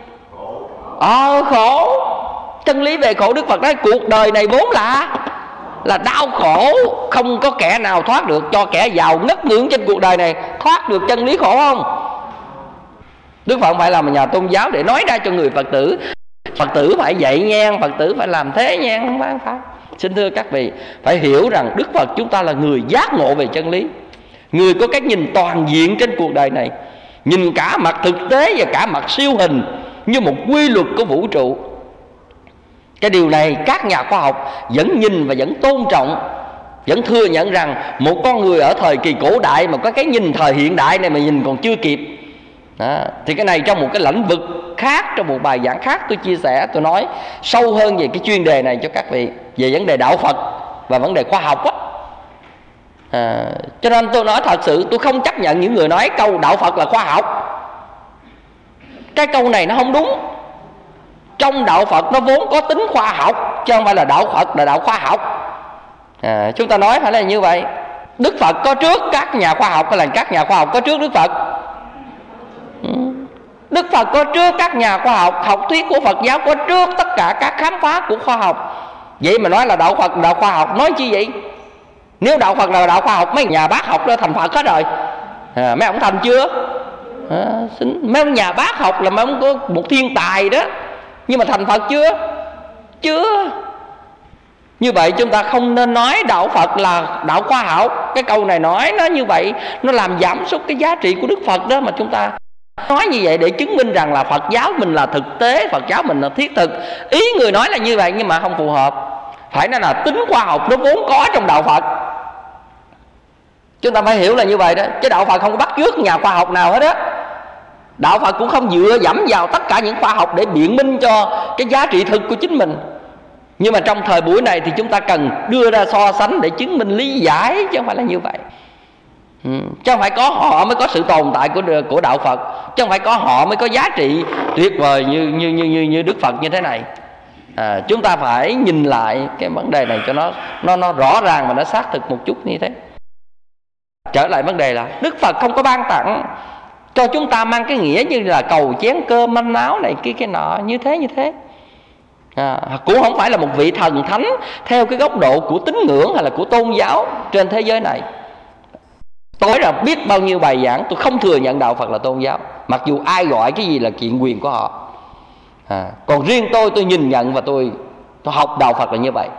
Khổ. Chân lý về khổ Đức Phật nói cuộc đời này vốn là đau khổ, không có kẻ nào thoát được. Cho kẻ giàu ngất ngưỡng trên cuộc đời này thoát được chân lý khổ không? Đức Phật không phải là một nhà tôn giáo để nói ra cho người Phật tử. Phật tử phải dạy nhan, Phật tử phải làm thế nhan, không phải. Xin thưa các vị, phải hiểu rằng Đức Phật chúng ta là người giác ngộ về chân lý, người có cái nhìn toàn diện trên cuộc đời này, nhìn cả mặt thực tế và cả mặt siêu hình như một quy luật của vũ trụ. Cái điều này các nhà khoa học vẫn nhìn và vẫn tôn trọng, vẫn thừa nhận rằng một con người ở thời kỳ cổ đại mà có cái nhìn thời hiện đại này mà nhìn còn chưa kịp. Thì cái này trong một cái lĩnh vực khác, trong một bài giảng khác tôi chia sẻ, tôi nói sâu hơn về cái chuyên đề này cho các vị, về vấn đề đạo Phật và vấn đề khoa học á. Cho nên tôi nói thật sự tôi không chấp nhận những người nói câu đạo Phật là khoa học. Cái câu này nó không đúng. Trong đạo Phật nó vốn có tính khoa học, chứ không phải là đạo Phật là đạo khoa học. Chúng ta nói phải là như vậy. Đức Phật có trước các nhà khoa học hay là các nhà khoa học có trước Đức Phật? Đức Phật có trước các nhà khoa học. Học thuyết của Phật giáo có trước tất cả các khám phá của khoa học. Vậy mà nói là đạo Phật là đạo khoa học, nói chi vậy? Nếu đạo Phật là đạo khoa học, mấy nhà bác học đó thành Phật hết rồi. Mấy ông thành chưa? Mấy ông nhà bác học là mấy ông có một thiên tài đó, nhưng mà thành Phật chưa? Như vậy chúng ta không nên nói đạo Phật là đạo khoa học. Cái câu này nói nó như vậy, nó làm giảm sút cái giá trị của Đức Phật đó. Mà chúng ta nói như vậy để chứng minh rằng là Phật giáo mình là thực tế, Phật giáo mình là thiết thực. Ý người nói là như vậy nhưng mà không phù hợp. Phải nói là tính khoa học nó vốn có trong đạo Phật. Chúng ta phải hiểu là như vậy đó. Chứ đạo Phật không có bắt chước nhà khoa học nào hết á. Đạo Phật cũng không dựa dẫm vào tất cả những khoa học để biện minh cho cái giá trị thực của chính mình. Nhưng mà trong thời buổi này thì chúng ta cần đưa ra so sánh để chứng minh lý giải, chứ không phải là như vậy. Chứ không phải có họ mới có sự tồn tại của đạo Phật, chứ không phải có họ mới có giá trị tuyệt vời như Đức Phật như thế này. Chúng ta phải nhìn lại cái vấn đề này cho nó rõ ràng và nó xác thực một chút như thế. Trở lại vấn đề là Đức Phật không có ban tặng cho chúng ta mang cái nghĩa như là cầu chén cơm manh áo này kia cái nọ như thế. Cũng không phải là một vị thần thánh theo cái góc độ của tín ngưỡng hay là của tôn giáo trên thế giới này. Tôi là biết bao nhiêu bài giảng tôi không thừa nhận đạo Phật là tôn giáo, mặc dù ai gọi cái gì là chuyện quyền của họ. Còn riêng tôi nhìn nhận và tôi học đạo Phật là như vậy.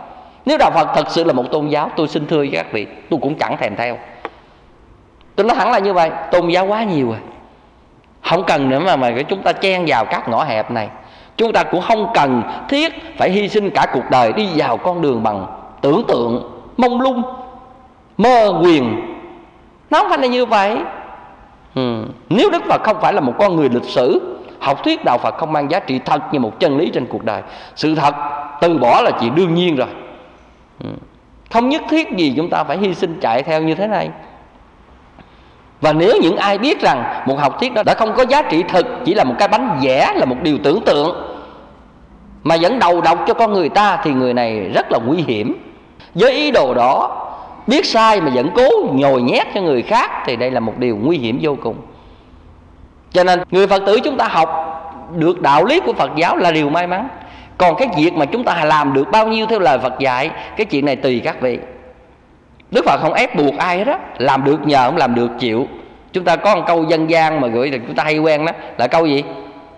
Nếu đạo Phật thật sự là một tôn giáo, tôi xin thưa với các vị, tôi cũng chẳng thèm theo. Tôi nói hẳn là như vậy. Tôn giáo quá nhiều rồi, không cần nữa mà chúng ta chen vào các ngõ hẹp này. Chúng ta cũng không cần thiết phải hy sinh cả cuộc đời đi vào con đường bằng tưởng tượng mông lung, mơ quyền. Nó không phải là như vậy. Nếu Đức Phật không phải là một con người lịch sử, học thuyết đạo Phật không mang giá trị thật như một chân lý trên cuộc đời. Sự thật từ bỏ là chuyện đương nhiên rồi. Không nhất thiết gì chúng ta phải hy sinh chạy theo như thế này. Và nếu những ai biết rằng một học thuyết đó đã không có giá trị thực, chỉ là một cái bánh vẽ, là một điều tưởng tượng mà vẫn đầu độc cho con người ta, thì người này rất là nguy hiểm. Với ý đồ đó, biết sai mà vẫn cố nhồi nhét cho người khác, thì đây là một điều nguy hiểm vô cùng. Cho nên người Phật tử chúng ta học được đạo lý của Phật giáo là điều may mắn. Còn cái việc mà chúng ta làm được bao nhiêu theo lời Phật dạy, cái chuyện này tùy các vị. Đức Phật không ép buộc ai hết á. Làm được nhờ, không làm được chịu. Chúng ta có một câu dân gian mà gửi chúng ta hay quen đó, là câu gì?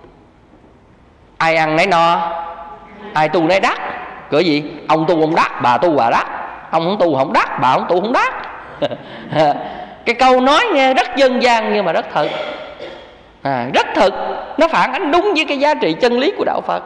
Ai ăn nấy no, ai tu nấy đắc. Cỡ gì? Ông tu ông đắc, bà tu bà đắc. Ông không tu không đắc, bà không tu không đắc. Cái câu nói nghe rất dân gian nhưng mà rất thật. Rất thực. Nó phản ánh đúng với cái giá trị chân lý của đạo Phật.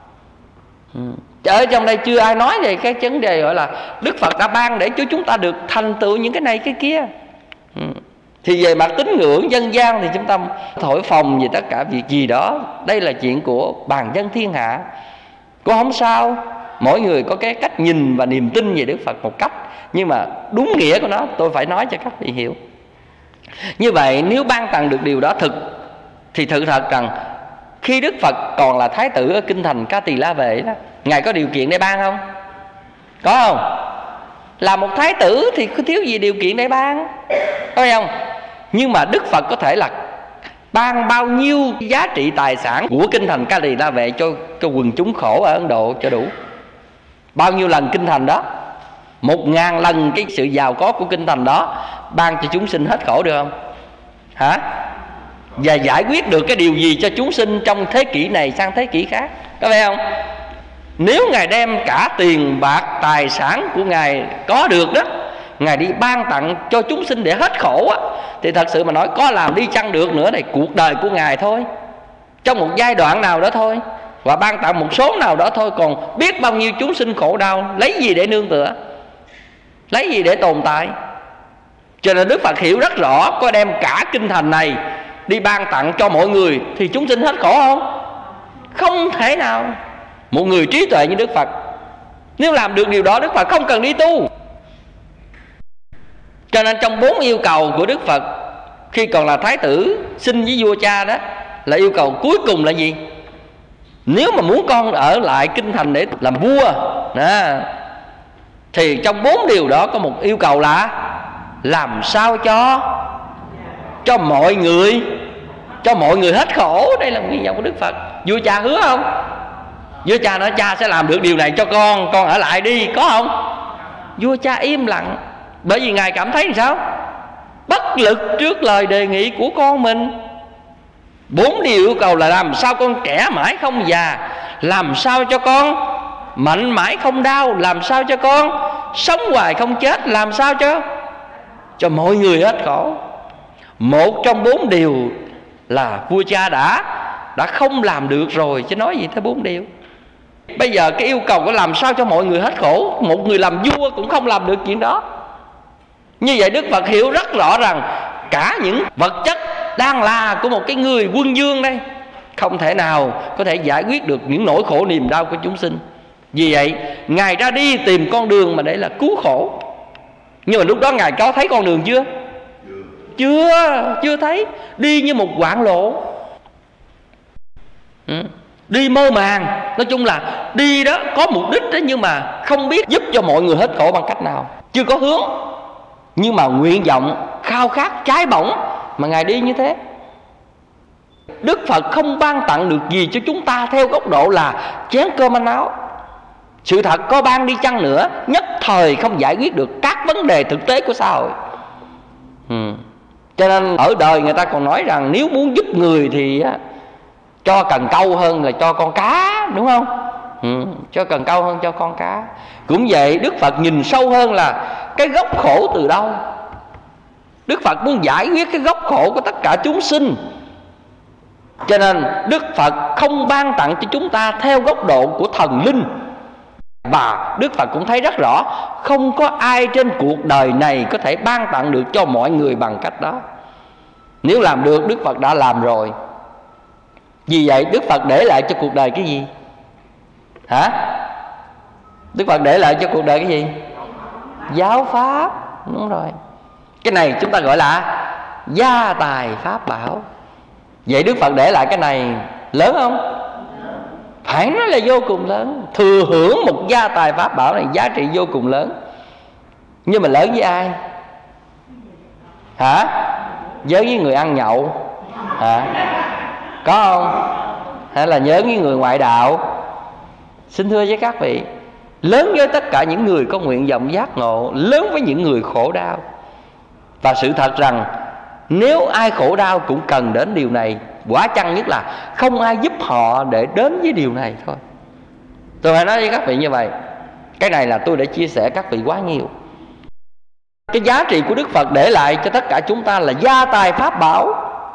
Ở trong đây chưa ai nói về cái vấn đề gọi là Đức Phật đã ban để cho chúng ta được thành tựu những cái này cái kia. Thì về mặt tín ngưỡng dân gian thì chúng ta thổi phồng về tất cả việc gì đó. Đây là chuyện của bàn dân thiên hạ, cũng không sao. Mỗi người có cái cách nhìn và niềm tin về Đức Phật một cách, nhưng mà đúng nghĩa của nó tôi phải nói cho các vị hiểu. Như vậy nếu ban tặng được điều đó thực, thì sự thật rằng khi Đức Phật còn là Thái tử ở kinh thành Ca Tỳ La Vệ đó, Ngài có điều kiện để ban không? Có không? Là một Thái tử thì có thiếu gì điều kiện để ban, có phải không? Nhưng mà Đức Phật có thể là ban bao nhiêu giá trị tài sản của kinh thành Ca Tỳ La Vệ cho quần chúng khổ ở Ấn Độ cho đủ. Bao nhiêu lần kinh thành đó, 1000 lần cái sự giàu có của kinh thành đó, ban cho chúng sinh hết khổ được không? Hả? Và giải quyết được cái điều gì cho chúng sinh trong thế kỷ này sang thế kỷ khác, có phải không? Nếu Ngài đem cả tiền bạc tài sản của Ngài có được đó, Ngài đi ban tặng cho chúng sinh để hết khổ á, thì thật sự mà nói có làm đi chăng được nữa này cuộc đời của Ngài thôi, trong một giai đoạn nào đó thôi, và ban tặng một số nào đó thôi. Còn biết bao nhiêu chúng sinh khổ đau, lấy gì để nương tựa, lấy gì để tồn tại. Cho nên Đức Phật hiểu rất rõ, có đem cả kinh thành này đi ban tặng cho mọi người thì chúng sinh hết khổ không? Không thể nào. Một người trí tuệ như Đức Phật, nếu làm được điều đó, Đức Phật không cần đi tu. Cho nên trong 4 yêu cầu của Đức Phật khi còn là Thái tử xin với vua cha đó, là yêu cầu cuối cùng là gì? Nếu mà muốn con ở lại kinh thành để làm vua đó, thì trong 4 điều đó có một yêu cầu là làm sao cho mọi người hết khổ. Đây là nguyện vọng của Đức Phật. Vua cha hứa không? Vua cha nói cha sẽ làm được điều này cho con ở lại đi, có không? Vua cha im lặng, bởi vì Ngài cảm thấy làm sao? Bất lực trước lời đề nghị của con mình. 4 điều yêu cầu là làm sao con trẻ mãi không già, làm sao cho con mạnh mãi không đau, làm sao cho con sống hoài không chết, làm sao cho mọi người hết khổ. Một trong 4 điều là vua cha đã không làm được rồi, chứ nói gì tới 4 điều. Bây giờ cái yêu cầu của làm sao cho mọi người hết khổ, một người làm vua cũng không làm được chuyện đó. Như vậy Đức Phật hiểu rất rõ rằng cả những vật chất đang là của một cái người quân vương đây, không thể nào có thể giải quyết được những nỗi khổ niềm đau của chúng sinh. Vì vậy Ngài ra đi tìm con đường mà để là cứu khổ. Nhưng mà lúc đó Ngài có thấy con đường chưa? Chưa thấy. Đi như một quạng lộ, đi mơ màng. Nói chung là đi đó có mục đích đó, nhưng mà không biết giúp cho mọi người hết khổ bằng cách nào, chưa có hướng. Nhưng mà nguyện vọng khao khát cháy bỏng mà Ngài đi như thế. Đức Phật không ban tặng được gì cho chúng ta theo góc độ là chén cơm manh áo. Sự thật có ban đi chăng nữa, nhất thời không giải quyết được các vấn đề thực tế của xã hội. Cho nên ở đời người ta còn nói rằng nếu muốn giúp người thì cho cần câu hơn là cho con cá, đúng không? cho cần câu hơn cho con cá. Cũng vậy, Đức Phật nhìn sâu hơn là cái gốc khổ từ đâu. Đức Phật muốn giải quyết cái gốc khổ của tất cả chúng sinh, cho nên Đức Phật không ban tặng cho chúng ta theo góc độ của thần linh. Và Đức Phật cũng thấy rất rõ, không có ai trên cuộc đời này có thể ban tặng được cho mọi người bằng cách đó. Nếu làm được, Đức Phật đã làm rồi. Vì vậy Đức Phật để lại cho cuộc đời cái gì? Hả? Đức Phật để lại cho cuộc đời cái gì? Giáo pháp. Đúng rồi. Cái này chúng ta gọi là gia tài pháp bảo. Vậy Đức Phật để lại cái này lớn không? Phải nói là vô cùng lớn. Thừa hưởng một gia tài pháp bảo này giá trị vô cùng lớn. Nhưng mà lớn với ai? Hả? Với người ăn nhậu hả? Có không? Hay là nhớ với người ngoại đạo? Xin thưa với các vị, lớn với tất cả những người có nguyện vọng giác ngộ, lớn với những người khổ đau. Và sự thật rằng nếu ai khổ đau cũng cần đến điều này. Quả chăng nhất là không ai giúp họ để đến với điều này thôi. Tôi phải nói với các vị như vậy. Cái này là tôi đã chia sẻ các vị quá nhiều. Cái giá trị của Đức Phật để lại cho tất cả chúng ta là gia tài pháp bảo.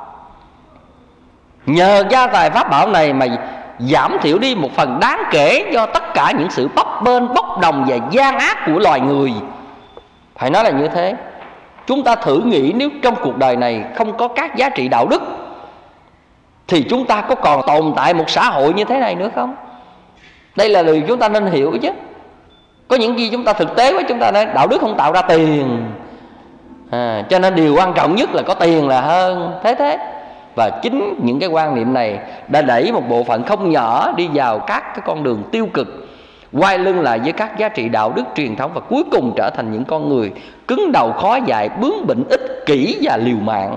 Nhờ gia tài pháp bảo này mà giảm thiểu đi một phần đáng kể do tất cả những sự bấp bênh, bốc đồng và gian ác của loài người. Phải nói là như thế. Chúng ta thử nghĩ nếu trong cuộc đời này không có các giá trị đạo đức thì chúng ta có còn tồn tại một xã hội như thế này nữa không? Đây là điều chúng ta nên hiểu chứ. Có những gì chúng ta thực tế quá, chúng ta nói đạo đức không tạo ra tiền, cho nên điều quan trọng nhất là có tiền là hơn. Thế và chính những cái quan niệm này đã đẩy một bộ phận không nhỏ đi vào các cái con đường tiêu cực, quay lưng lại với các giá trị đạo đức truyền thống, và cuối cùng trở thành những con người cứng đầu khó dại, bướng bỉnh, ích kỷ và liều mạng.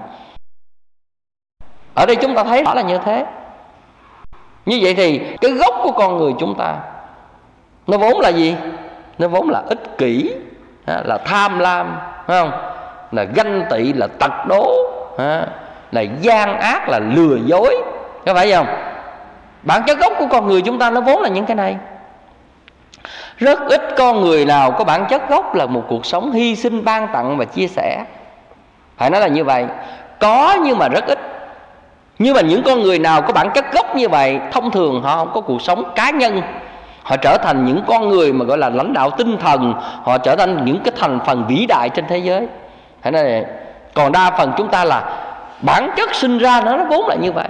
Ở đây chúng ta thấy rõ là như thế. Như vậy thì cái gốc của con người chúng ta nó vốn là gì? Nó vốn là ích kỷ, là tham lam, phải không? Là ganh tị, là tật đố, là gian ác, là lừa dối, có phải không? Bản chất gốc của con người chúng ta nó vốn là những cái này. Rất ít con người nào có bản chất gốc là một cuộc sống hy sinh, ban tặng và chia sẻ. Phải nói là như vậy. Có nhưng mà rất ít. Nhưng mà những con người nào có bản chất gốc như vậy, thông thường họ không có cuộc sống cá nhân. Họ trở thành những con người mà gọi là lãnh đạo tinh thần. Họ trở thành những cái thành phần vĩ đại trên thế giới. Phải nói là, còn đa phần chúng ta là bản chất sinh ra nó vốn là như vậy.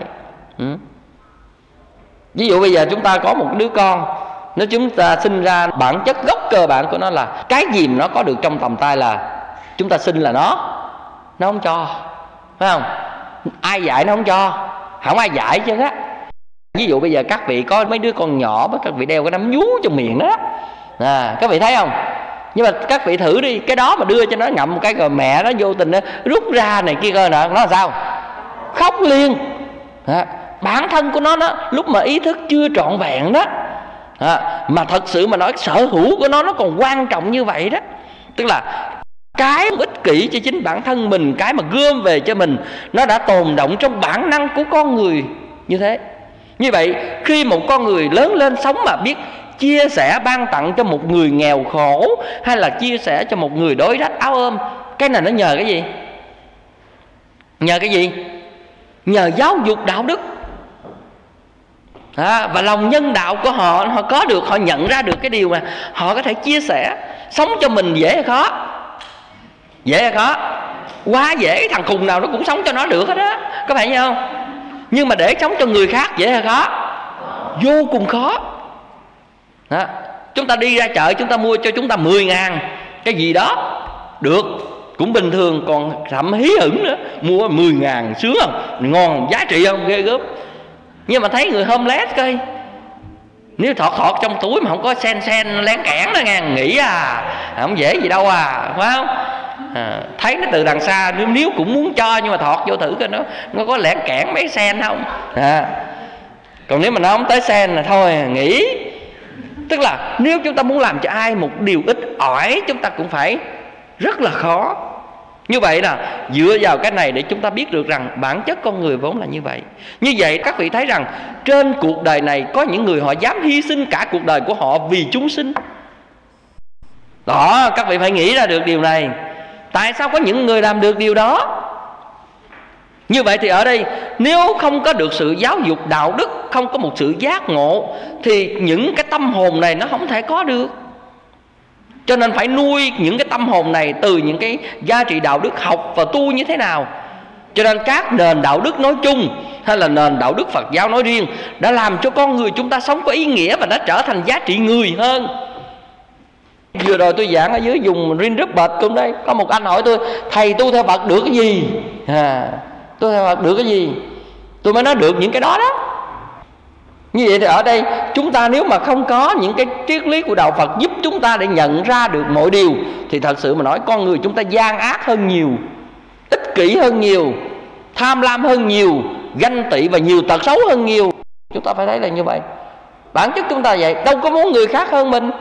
Ví dụ bây giờ chúng ta có một đứa con, nếu chúng ta sinh ra bản chất gốc cơ bản của nó là cái gì mà nó có được trong tầm tay là chúng ta sinh là nó không cho, phải không? Ai dạy nó không cho, không ai dạy chứ á. Ví dụ bây giờ các vị có mấy đứa con nhỏ, các vị đeo cái nắm vú trong miệng đó, các vị thấy không? Nhưng mà các vị thử đi, cái đó mà đưa cho nó ngậm một cái rồi mẹ nó vô tình nó rút ra này kia coi nè, nó là sao? Khóc liền. Bản thân của nó lúc mà ý thức chưa trọn vẹn đó, mà thật sự mà nói sở hữu của nó còn quan trọng như vậy đó. Tức là cái ích kỷ cho chính bản thân mình, cái mà gom về cho mình, nó đã tồn động trong bản năng của con người như thế. Như vậy khi một con người lớn lên sống mà biết chia sẻ, ban tặng cho một người nghèo khổ, hay là chia sẻ cho một người đói rách áo ôm, cái này nó nhờ cái gì? Nhờ cái gì? Nhờ giáo dục đạo đức. Và lòng nhân đạo của họ, họ có được, họ nhận ra được cái điều mà họ có thể chia sẻ. Sống cho mình dễ hay khó? Dễ hay khó? Quá dễ, thằng khùng nào nó cũng sống cho nó được hết á, có phải như không? Nhưng mà để sống cho người khác dễ hay khó? Vô cùng khó. Chúng ta đi ra chợ, chúng ta mua cho chúng ta 10.000 cái gì đó được, cũng bình thường, còn thậm hí hửng nữa. Mua 10.000 sướng không? Ngon, giá trị không? Ghê gớm. Nhưng mà thấy người homeless coi, nếu thọt trong túi mà không có sen lén kẽn đó nghe, nghĩ không dễ gì đâu phải không? Thấy nó từ đằng xa, nếu cũng muốn cho, nhưng mà thọt vô thử coi nó có lẻn kẽn mấy sen không. Còn nếu mà nó không tới sen là thôi nghỉ. Tức là nếu chúng ta muốn làm cho ai một điều ít ỏi, chúng ta cũng phải rất là khó. Như vậy là dựa vào cái này để chúng ta biết được rằng bản chất con người vốn là như vậy. Như vậy các vị thấy rằng trên cuộc đời này có những người họ dám hy sinh cả cuộc đời của họ vì chúng sinh. Đó, các vị phải nghĩ ra được điều này. Tại sao có những người làm được điều đó? Như vậy thì ở đây nếu không có được sự giáo dục đạo đức, không có một sự giác ngộ, thì những cái tâm hồn này nó không thể có được. Cho nên phải nuôi những cái tâm hồn này từ những cái giá trị đạo đức, học và tu như thế nào. Cho nên các nền đạo đức nói chung hay là nền đạo đức Phật giáo nói riêng đã làm cho con người chúng ta sống có ý nghĩa và đã trở thành giá trị người hơn. Vừa rồi tôi giảng ở dưới vùng Rin Rupert cũng đây, có một anh hỏi tôi: thầy tu theo Phật được cái gì? Tôi theo Phật được cái gì? Tôi mới nói được những cái đó đó. Như vậy thì ở đây chúng ta nếu mà không có những cái triết lý của đạo Phật giúp chúng ta để nhận ra được mọi điều, thì thật sự mà nói con người chúng ta gian ác hơn nhiều, ích kỷ hơn nhiều, tham lam hơn nhiều, ganh tị và nhiều tật xấu hơn nhiều. Chúng ta phải thấy là như vậy. Bản chất chúng ta vậy, đâu có muốn người khác hơn mình.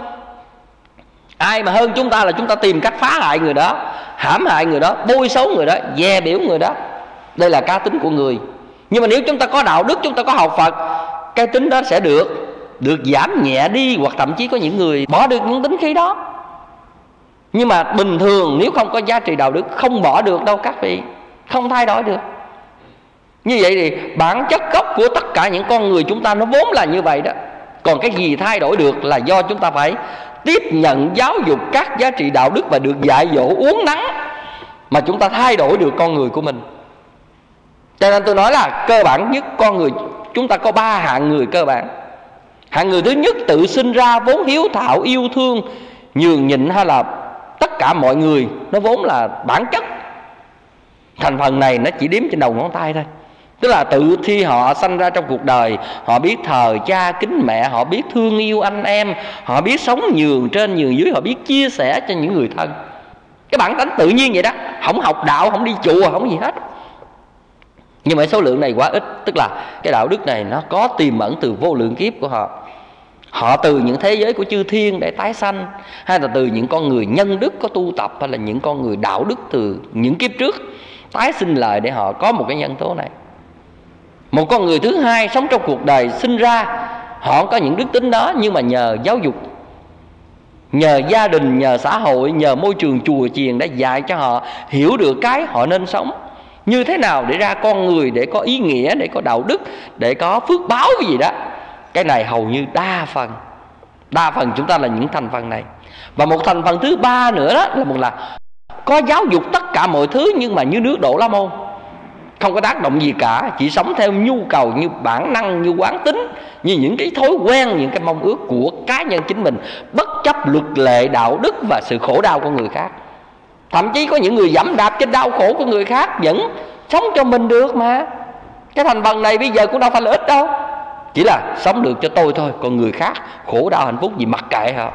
Ai mà hơn chúng ta là chúng ta tìm cách phá hại người đó, hãm hại người đó, bôi xấu người đó, dè biểu người đó. Đây là cá tính của người. Nhưng mà nếu chúng ta có đạo đức, chúng ta có học Phật, cái tính đó sẽ được giảm nhẹ đi, hoặc thậm chí có những người bỏ được những tính khí đó. Nhưng mà bình thường nếu không có giá trị đạo đức không bỏ được đâu các vị, không thay đổi được. Như vậy thì bản chất gốc của tất cả những con người chúng ta nó vốn là như vậy đó. Còn cái gì thay đổi được là do chúng ta phải tiếp nhận giáo dục các giá trị đạo đức và được dạy dỗ uốn nắn mà chúng ta thay đổi được con người của mình. Cho nên tôi nói là cơ bản nhất con người chúng ta có 3 hạng người cơ bản. Hạng người thứ nhất tự sinh ra vốn hiếu thảo, yêu thương, nhường nhịn hay là tất cả mọi người, nó vốn là bản chất. Thành phần này nó chỉ đếm trên đầu ngón tay thôi. Tức là tự khi họ sanh ra trong cuộc đời, họ biết thờ cha kính mẹ, họ biết thương yêu anh em, họ biết sống nhường trên nhường dưới, họ biết chia sẻ cho những người thân. Cái bản tánh tự nhiên vậy đó, không học đạo, không đi chùa, không gì hết. Nhưng mà số lượng này quá ít. Tức là cái đạo đức này nó có tiềm ẩn từ vô lượng kiếp của họ. Họ từ những thế giới của chư thiên để tái sanh, hay là từ những con người nhân đức có tu tập, hay là những con người đạo đức từ những kiếp trước tái sinh lại để họ có một cái nhân tố này. Một con người thứ hai sống trong cuộc đời sinh ra, họ có những đức tính đó, nhưng mà nhờ giáo dục, nhờ gia đình, nhờ xã hội, nhờ môi trường chùa chiền đã dạy cho họ hiểu được cái họ nên sống như thế nào để ra con người, để có ý nghĩa, để có đạo đức, để có phước báo cái gì đó. Cái này hầu như đa phần chúng ta là những thành phần này. Và một thành phần thứ ba nữa đó là có giáo dục tất cả mọi thứ nhưng mà như nước đổ lá môn, không có tác động gì cả, chỉ sống theo nhu cầu, như bản năng, như quán tính, như những cái thói quen, những cái mong ước của cá nhân chính mình, bất chấp luật lệ, đạo đức và sự khổ đau của người khác. Thậm chí có những người dẫm đạp trên đau khổ của người khác vẫn sống cho mình được mà. Cái thành phần này bây giờ cũng đâu phải là ít đâu, chỉ là sống được cho tôi thôi, còn người khác khổ đau hạnh phúc gì mặc kệ họ.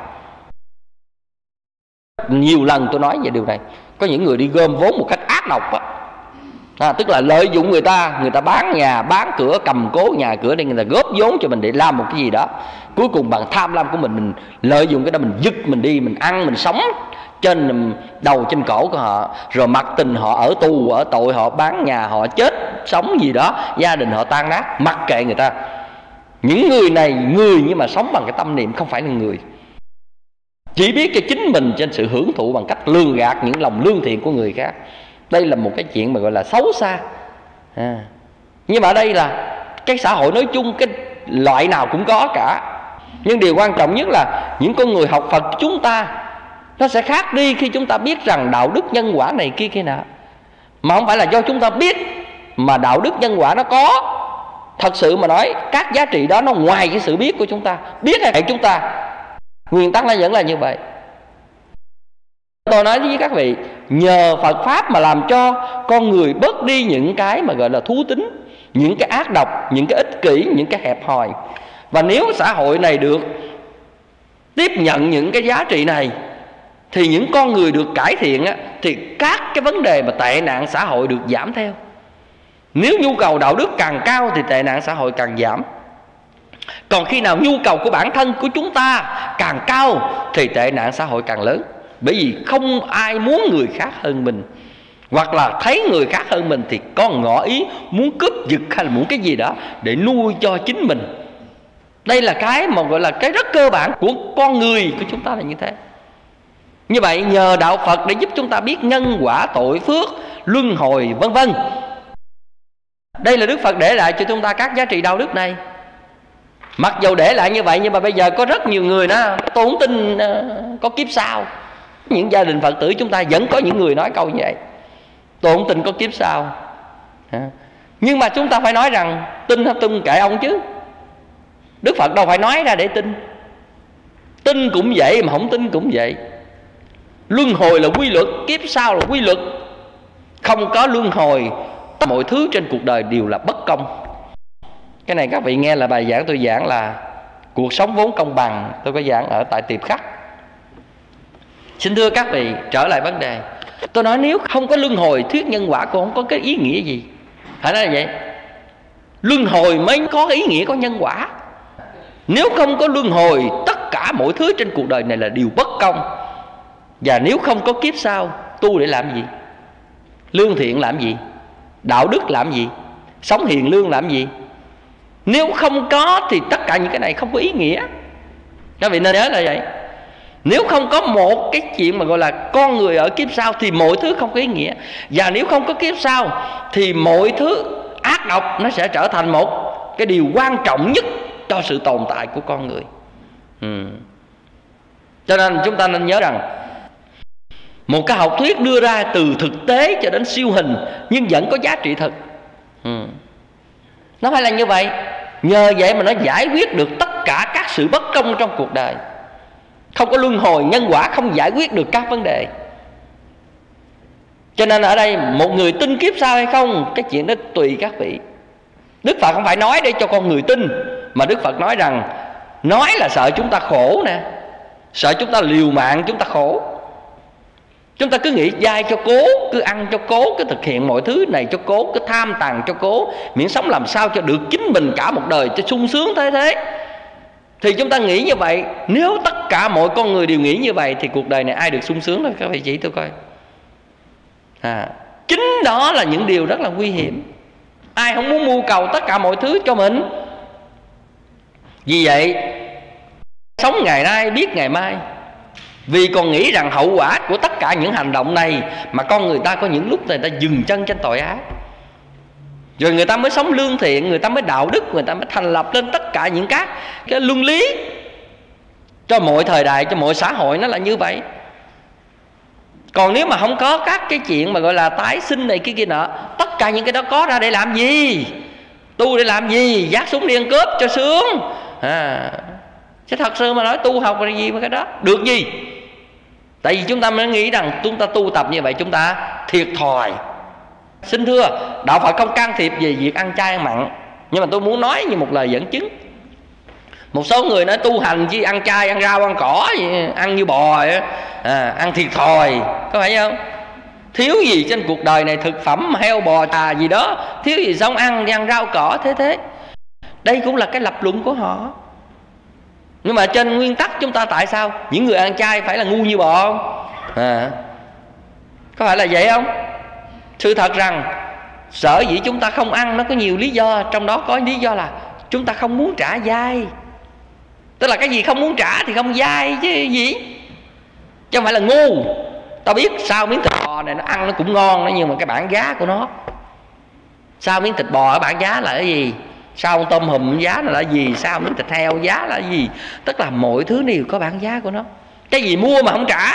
Nhiều lần tôi nói về điều này. Có những người đi gom vốn một cách ác độc á, tức là lợi dụng người ta bán nhà, bán cửa, cầm cố nhà cửa để người ta góp vốn cho mình để làm một cái gì đó. Cuối cùng bằng tham lam của mình lợi dụng cái đó, mình dứt mình đi, mình ăn, mình sống trên đầu trên cổ của họ, rồi mặc tình họ ở tù, ở tội, họ bán nhà, họ chết, sống gì đó, gia đình họ tan nát, mặc kệ người ta. Những người này người nhưng mà sống bằng cái tâm niệm không phải là người, chỉ biết cho chính mình trên sự hưởng thụ bằng cách lường gạt những lòng lương thiện của người khác. Đây là một cái chuyện mà gọi là xấu xa. Nhưng mà ở đây là cái xã hội nói chung, cái loại nào cũng có cả. Nhưng điều quan trọng nhất là những con người học Phật chúng ta, nó sẽ khác đi khi chúng ta biết rằng đạo đức nhân quả này kia kia nào. Mà không phải là do chúng ta biết, mà đạo đức nhân quả nó có. Thật sự mà nói, các giá trị đó nó ngoài cái sự biết của chúng ta. Biết hay chúng ta, nguyên tắc nó vẫn là như vậy. Tôi nói với các vị, nhờ Phật Pháp mà làm cho con người bớt đi những cái mà gọi là thú tính, những cái ác độc, những cái ích kỷ, những cái hẹp hòi. Và nếu xã hội này được tiếp nhận những cái giá trị này, thì những con người được cải thiện á, thì các cái vấn đề mà tệ nạn xã hội được giảm theo. Nếu nhu cầu đạo đức càng cao thì tệ nạn xã hội càng giảm. Còn khi nào nhu cầu của bản thân của chúng ta càng cao thì tệ nạn xã hội càng lớn. Bởi vì không ai muốn người khác hơn mình, hoặc là thấy người khác hơn mình thì có ngỏ ý muốn cướp giật hay là muốn cái gì đó để nuôi cho chính mình. Đây là cái mà gọi là cái rất cơ bản của con người của chúng ta là như thế. Như vậy nhờ đạo Phật để giúp chúng ta biết nhân quả, tội phước, luân hồi vân vân. Đây là Đức Phật để lại cho chúng ta các giá trị đạo đức này. Mặc dù để lại như vậy nhưng mà bây giờ có rất nhiều người đó tôi không tin có kiếp sau. Những gia đình Phật tử chúng ta vẫn có những người nói câu như vậy, tôi không tin có kiếp sau. Nhưng mà chúng ta phải nói rằng tin hay tin kệ ông chứ. Đức Phật đâu phải nói ra để tin. Tin cũng vậy mà không tin cũng vậy. Luân hồi là quy luật, kiếp sau là quy luật. Không có luân hồi, mọi thứ trên cuộc đời đều là bất công. Cái này các vị nghe là bài giảng tôi giảng là cuộc sống vốn công bằng. Tôi có giảng ở tại Tiệp Khắc. Xin thưa các vị, trở lại vấn đề. Tôi nói nếu không có luân hồi, thuyết nhân quả cũng không có cái ý nghĩa gì. Phải nói là vậy. Luân hồi mới có ý nghĩa có nhân quả. Nếu không có luân hồi, tất cả mọi thứ trên cuộc đời này là điều bất công. Và nếu không có kiếp sau, tu để làm gì? Lương thiện làm gì? Đạo đức làm gì? Sống hiền lương làm gì? Nếu không có thì tất cả những cái này không có ý nghĩa. Các vị nên nhớ là vậy. Nếu không có một cái chuyện mà gọi là con người ở kiếp sau thì mọi thứ không có ý nghĩa. Và nếu không có kiếp sau thì mọi thứ ác độc nó sẽ trở thành một cái điều quan trọng nhất cho sự tồn tại của con người. Cho nên chúng ta nên nhớ rằng một cái học thuyết đưa ra từ thực tế cho đến siêu hình nhưng vẫn có giá trị thực. Nó phải là như vậy. Nhờ vậy mà nó giải quyết được tất cả các sự bất công trong cuộc đời. Không có luân hồi, nhân quả không giải quyết được các vấn đề. Cho nên ở đây một người tin kiếp sau hay không, cái chuyện đó tùy các vị. Đức Phật không phải nói để cho con người tin, mà Đức Phật nói rằng nói là sợ chúng ta khổ nè, sợ chúng ta liều mạng chúng ta khổ. Chúng ta cứ nghĩ dai cho cố, cứ ăn cho cố, cứ thực hiện mọi thứ này cho cố, cứ tham tàn cho cố, miễn sống làm sao cho được chính mình cả một đời cho sung sướng thế. Thì chúng ta nghĩ như vậy. Nếu tất cả mọi con người đều nghĩ như vậy thì cuộc đời này ai được sung sướng đâu các vị chỉ tôi coi. Chính đó là những điều rất là nguy hiểm. Ai không muốn mưu cầu tất cả mọi thứ cho mình. Vì vậy sống ngày nay biết ngày mai. Vì còn nghĩ rằng hậu quả của tất cả những hành động này mà con người ta có những lúc người ta dừng chân trên tội ác. Rồi người ta mới sống lương thiện, người ta mới đạo đức, người ta mới thành lập lên tất cả những các cái luân lý. Cho mọi thời đại, cho mọi xã hội nó là như vậy. Còn nếu mà không có các cái chuyện mà gọi là tái sinh này kia nọ, tất cả những cái đó có ra để làm gì? Tu để làm gì? Vác súng đi ăn cướp cho sướng. Chứ thật sự mà nói tu học là gì mà cái đó? Được gì? Tại vì chúng ta mới nghĩ rằng chúng ta tu tập như vậy chúng ta thiệt thòi. Xin thưa, đạo Phật không can thiệp về việc ăn chay ăn mặn. Nhưng mà tôi muốn nói như một lời dẫn chứng. Một số người nói tu hành chứ ăn chay, ăn rau, ăn cỏ, ăn như bò, ăn thiệt thòi. Có phải không? Thiếu gì trên cuộc đời này, thực phẩm heo bò tà gì đó, thiếu gì sống ăn đi ăn rau cỏ thế. Đây cũng là cái lập luận của họ. Nhưng mà trên nguyên tắc chúng ta tại sao những người ăn chay phải là ngu như bò không? Có phải là vậy không? Sự thật rằng sở dĩ chúng ta không ăn nó có nhiều lý do. Trong đó có lý do là chúng ta không muốn trả dai. Tức là cái gì không muốn trả thì không dai chứ gì. Chứ không phải là ngu. Tao biết sao miếng thịt bò này nó ăn nó cũng ngon đó, nhưng mà cái bảng giá của nó, sao miếng thịt bò ở bảng giá là cái gì, sao con tôm hùm giá là gì, sao miếng thịt heo giá là gì. Tức là mọi thứ đều có bảng giá của nó. Cái gì mua mà không trả,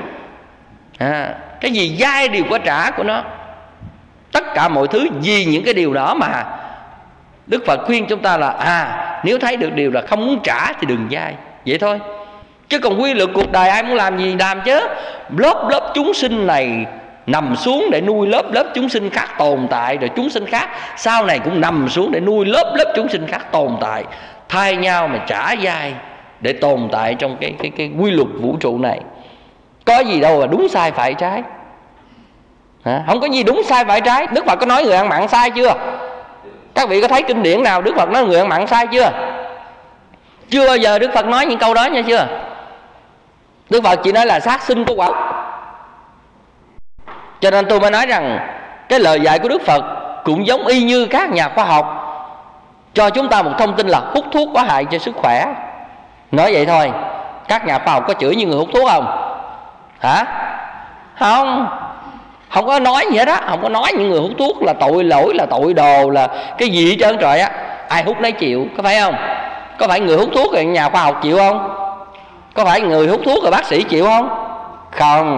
cái gì dai đều có trả của nó. Tất cả mọi thứ vì những cái điều đó mà Đức Phật khuyên chúng ta là nếu thấy được điều là không muốn trả thì đừng dai. Vậy thôi. Chứ còn quy luật cuộc đời ai muốn làm gì làm chứ. Lớp chúng sinh này nằm xuống để nuôi lớp chúng sinh khác tồn tại. Rồi chúng sinh khác sau này cũng nằm xuống để nuôi lớp chúng sinh khác tồn tại. Thay nhau mà trả dai để tồn tại trong cái quy luật vũ trụ này. Có gì đâu là đúng sai phải trái. Không có gì đúng sai phải trái. Đức Phật có nói người ăn mặn sai chưa? Các vị có thấy kinh điển nào Đức Phật nói người ăn mặn sai chưa? Chưa bao giờ Đức Phật nói những câu đó nha chưa? Đức Phật chỉ nói là sát sinh có quả. Cho nên tôi mới nói rằng cái lời dạy của Đức Phật cũng giống y như các nhà khoa học cho chúng ta một thông tin là hút thuốc có hại cho sức khỏe. Nói vậy thôi. Các nhà khoa học có chửi những người hút thuốc không? Hả? Không. Không có nói gì hết á. Không có nói những người hút thuốc là tội lỗi, là tội đồ, là cái gì hết trơn trời á. Ai hút nấy chịu, có phải không? Có phải người hút thuốc rồi nhà khoa học chịu không? Có phải người hút thuốc rồi bác sĩ chịu không? Không.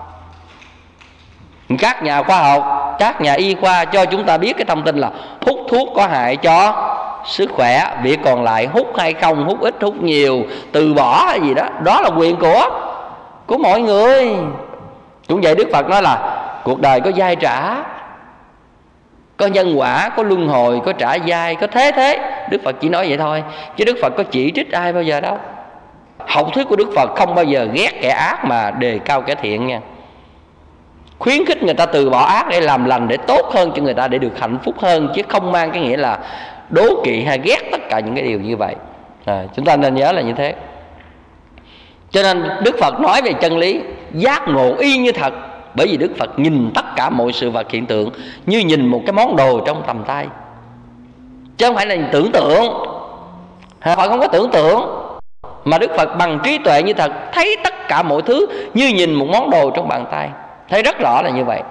Các nhà khoa học, các nhà y khoa cho chúng ta biết cái thông tin là hút thuốc có hại cho sức khỏe. Việc còn lại hút hay không, hút ít, hút nhiều, từ bỏ hay gì đó, đó là quyền của mọi người. Cũng vậy, Đức Phật nói là cuộc đời có giai trả, có nhân quả, có luân hồi, có trả giai, có thế. Đức Phật chỉ nói vậy thôi, chứ Đức Phật có chỉ trích ai bao giờ đâu. Học thuyết của Đức Phật không bao giờ ghét kẻ ác mà đề cao kẻ thiện nha. Khuyến khích người ta từ bỏ ác để làm lành, để tốt hơn cho người ta, để được hạnh phúc hơn, chứ không mang cái nghĩa là đố kỵ hay ghét tất cả những cái điều như vậy. Chúng ta nên nhớ là như thế. Cho nên Đức Phật nói về chân lý giác ngộ y như thật, bởi vì Đức Phật nhìn tất cả mọi sự vật hiện tượng như nhìn một cái món đồ trong tầm tay, chứ không phải là tưởng tượng. Phật không có tưởng tượng, mà Đức Phật bằng trí tuệ như thật thấy tất cả mọi thứ như nhìn một món đồ trong bàn tay, thấy rất rõ là như vậy.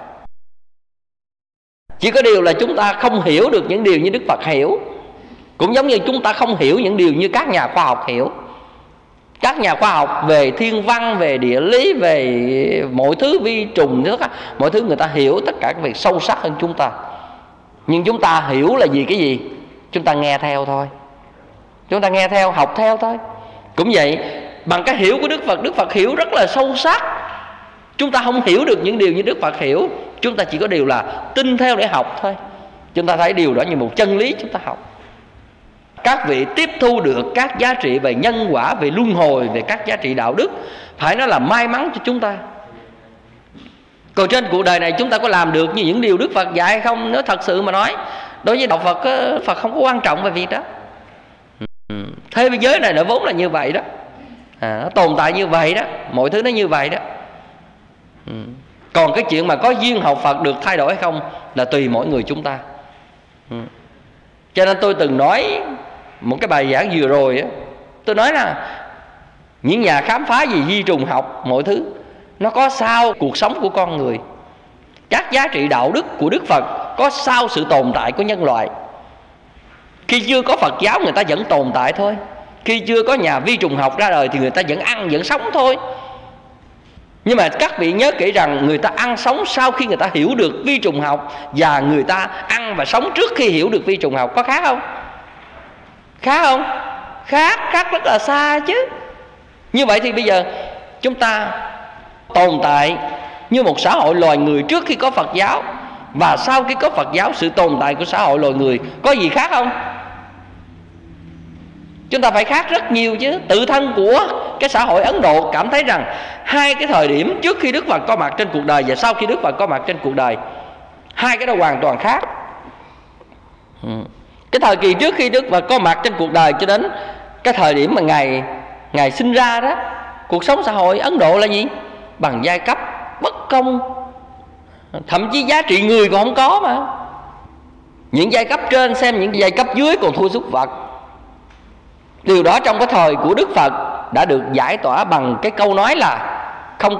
Chỉ có điều là chúng ta không hiểu được những điều như Đức Phật hiểu, cũng giống như chúng ta không hiểu những điều như các nhà khoa học hiểu. Các nhà khoa học về thiên văn, về địa lý, về mọi thứ vi trùng, mọi thứ người ta hiểu tất cả các việc sâu sắc hơn chúng ta. Nhưng chúng ta hiểu là gì, cái gì? Chúng ta nghe theo thôi. Chúng ta nghe theo, học theo thôi. Cũng vậy, bằng cái hiểu của Đức Phật, Đức Phật hiểu rất là sâu sắc. Chúng ta không hiểu được những điều như Đức Phật hiểu, chúng ta chỉ có điều là tin theo để học thôi. Chúng ta thấy điều đó như một chân lý chúng ta học. Các vị tiếp thu được các giá trị về nhân quả, về luân hồi, về các giá trị đạo đức, phải nói là may mắn cho chúng ta. Còn trên cuộc đời này chúng ta có làm được như những điều Đức Phật dạy hay không? Nếu thật sự mà nói, đối với đạo Phật, Phật không có quan trọng về việc đó. Thế giới này nó vốn là như vậy đó, nó tồn tại như vậy đó, mọi thứ nó như vậy đó. Còn cái chuyện mà có duyên học Phật được thay đổi hay không là tùy mỗi người chúng ta. Cho nên tôi từng nói một cái bài giảng vừa rồi á, tôi nói là những nhà khám phá về vi trùng học, mọi thứ nó có sau cuộc sống của con người. Các giá trị đạo đức của Đức Phật có sau sự tồn tại của nhân loại. Khi chưa có Phật giáo người ta vẫn tồn tại thôi. Khi chưa có nhà vi trùng học ra đời thì người ta vẫn ăn, vẫn sống thôi. Nhưng mà các vị nhớ kỹ rằng người ta ăn sống sau khi người ta hiểu được vi trùng học, và người ta ăn và sống trước khi hiểu được vi trùng học. Có khác không? Khác không? Khác rất là xa chứ. Như vậy thì bây giờ chúng ta tồn tại như một xã hội loài người trước khi có Phật giáo, và sau khi có Phật giáo, sự tồn tại của xã hội loài người có gì khác không? Chúng ta phải khác rất nhiều chứ. Tự thân của cái xã hội Ấn Độ cảm thấy rằng hai cái thời điểm trước khi Đức Phật có mặt trên cuộc đời và sau khi Đức Phật có mặt trên cuộc đời, hai cái đó hoàn toàn khác. Cái thời kỳ trước khi Đức Phật có mặt trên cuộc đời cho đến cái thời điểm mà Ngài sinh ra đó, cuộc sống xã hội Ấn Độ là gì? Bằng giai cấp, bất công, thậm chí giá trị người còn không có mà. Những giai cấp trên xem những giai cấp dưới còn thua súc vật. Điều đó trong cái thời của Đức Phật đã được giải tỏa bằng cái câu nói là không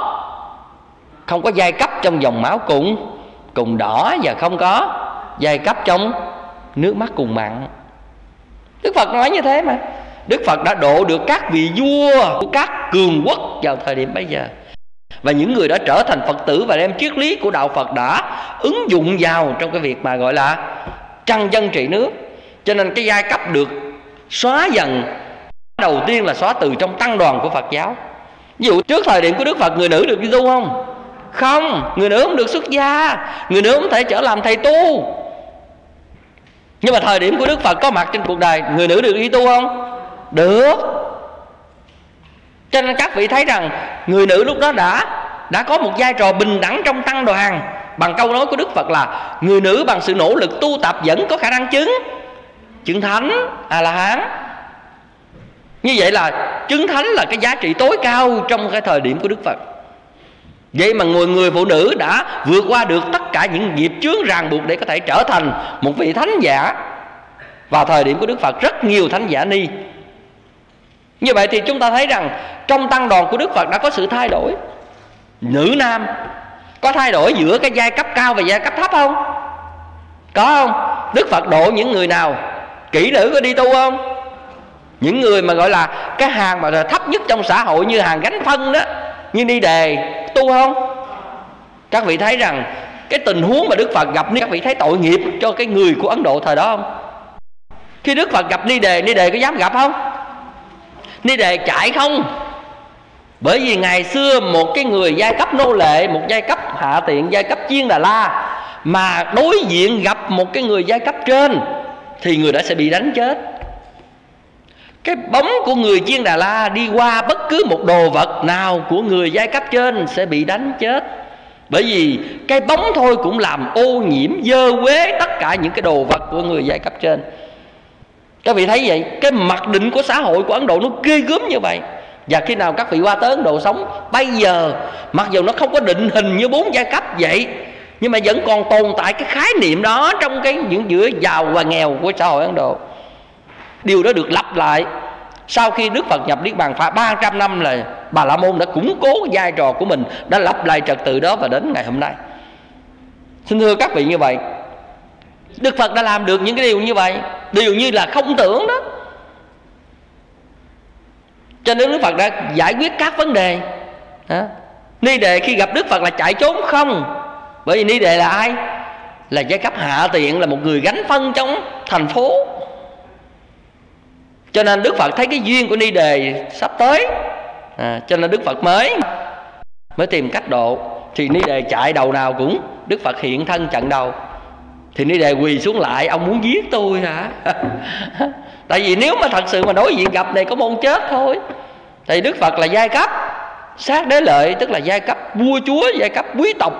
có giai cấp trong dòng máu cùng đỏ, và không có giai cấp trong nước mắt cùng mặn. Đức Phật nói như thế mà. Đức Phật đã độ được các vị vua của các cường quốc vào thời điểm bây giờ, và những người đã trở thành Phật tử và đem triết lý của đạo Phật đã ứng dụng vào trong cái việc mà gọi là trăng dân trị nước. Cho nên cái giai cấp được xóa dần, đầu tiên là xóa từ trong tăng đoàn của Phật giáo. Ví dụ trước thời điểm của Đức Phật, người nữ được đi tu không? Không, người nữ không được xuất gia, người nữ không thể trở làm thầy tu. Nhưng mà thời điểm của Đức Phật có mặt trên cuộc đời, người nữ được đi tu không? Được. Cho nên các vị thấy rằng người nữ lúc đó đã có một vai trò bình đẳng trong tăng đoàn, bằng câu nói của Đức Phật là người nữ bằng sự nỗ lực tu tập vẫn có khả năng chứng thánh, A-la-hán. Như vậy là chứng thánh là cái giá trị tối cao trong cái thời điểm của Đức Phật. Vậy mà người phụ nữ đã vượt qua được tất cả những nghiệp chướng ràng buộc để có thể trở thành một vị thánh giả. Vào thời điểm của Đức Phật, rất nhiều thánh giả ni. Như vậy thì chúng ta thấy rằng trong tăng đoàn của Đức Phật đã có sự thay đổi. Nữ nam có thay đổi giữa cái giai cấp cao và giai cấp thấp không? Có không? Đức Phật độ những người nào? Kỹ nữ có đi tu không? Những người mà gọi là cái hàng mà thấp nhất trong xã hội, như hàng gánh phân đó, như Ni Đề, tu không? Các vị thấy rằng cái tình huống mà Đức Phật gặp, các vị thấy tội nghiệp cho cái người của Ấn Độ thời đó không? Khi Đức Phật gặp Ni Đề có dám gặp không? Ni Đề chạy không? Bởi vì ngày xưa một cái người giai cấp nô lệ, một giai cấp hạ tiện, giai cấp Chiên Đà La, mà đối diện gặp một cái người giai cấp trên thì người đó sẽ bị đánh chết. Cái bóng của người Chiên Đà La đi qua bất cứ một đồ vật nào của người giai cấp trên sẽ bị đánh chết. Bởi vì cái bóng thôi cũng làm ô nhiễm, dơ quế tất cả những cái đồ vật của người giai cấp trên. Các vị thấy vậy, cái mặc định của xã hội của Ấn Độ nó ghê gớm như vậy. Và khi nào các vị qua tới Ấn Độ sống bây giờ, mặc dù nó không có định hình như 4 giai cấp vậy, nhưng mà vẫn còn tồn tại cái khái niệm đó trong những giữa giàu và nghèo của xã hội Ấn Độ. Điều đó được lặp lại sau khi Đức Phật nhập Niết Bàn. Phải 300 năm là Bà La Môn đã củng cố vai trò của mình, đã lặp lại trật tự đó và đến ngày hôm nay. Xin thưa các vị, như vậy Đức Phật đã làm được những cái điều như vậy, điều như là không tưởng đó. Cho nên Đức Phật đã giải quyết các vấn đề. Ni Đề khi gặp Đức Phật là chạy trốn không? Bởi vì Ni Đề là ai? Là giai cấp hạ tiện, là một người gánh phân trong thành phố. Cho nên Đức Phật thấy cái duyên của Ni Đề sắp tới, cho nên Đức Phật mới tìm cách độ. Thì Ni Đề chạy đầu nào cũng Đức Phật hiện thân chặn đầu. Thì Ni Đề quỳ xuống lại: ông muốn giết tôi hả? Tại vì nếu mà thật sự mà đối diện gặp này có môn chết thôi. Tại Đức Phật là giai cấp sát đế lợi, tức là giai cấp vua chúa, giai cấp quý tộc.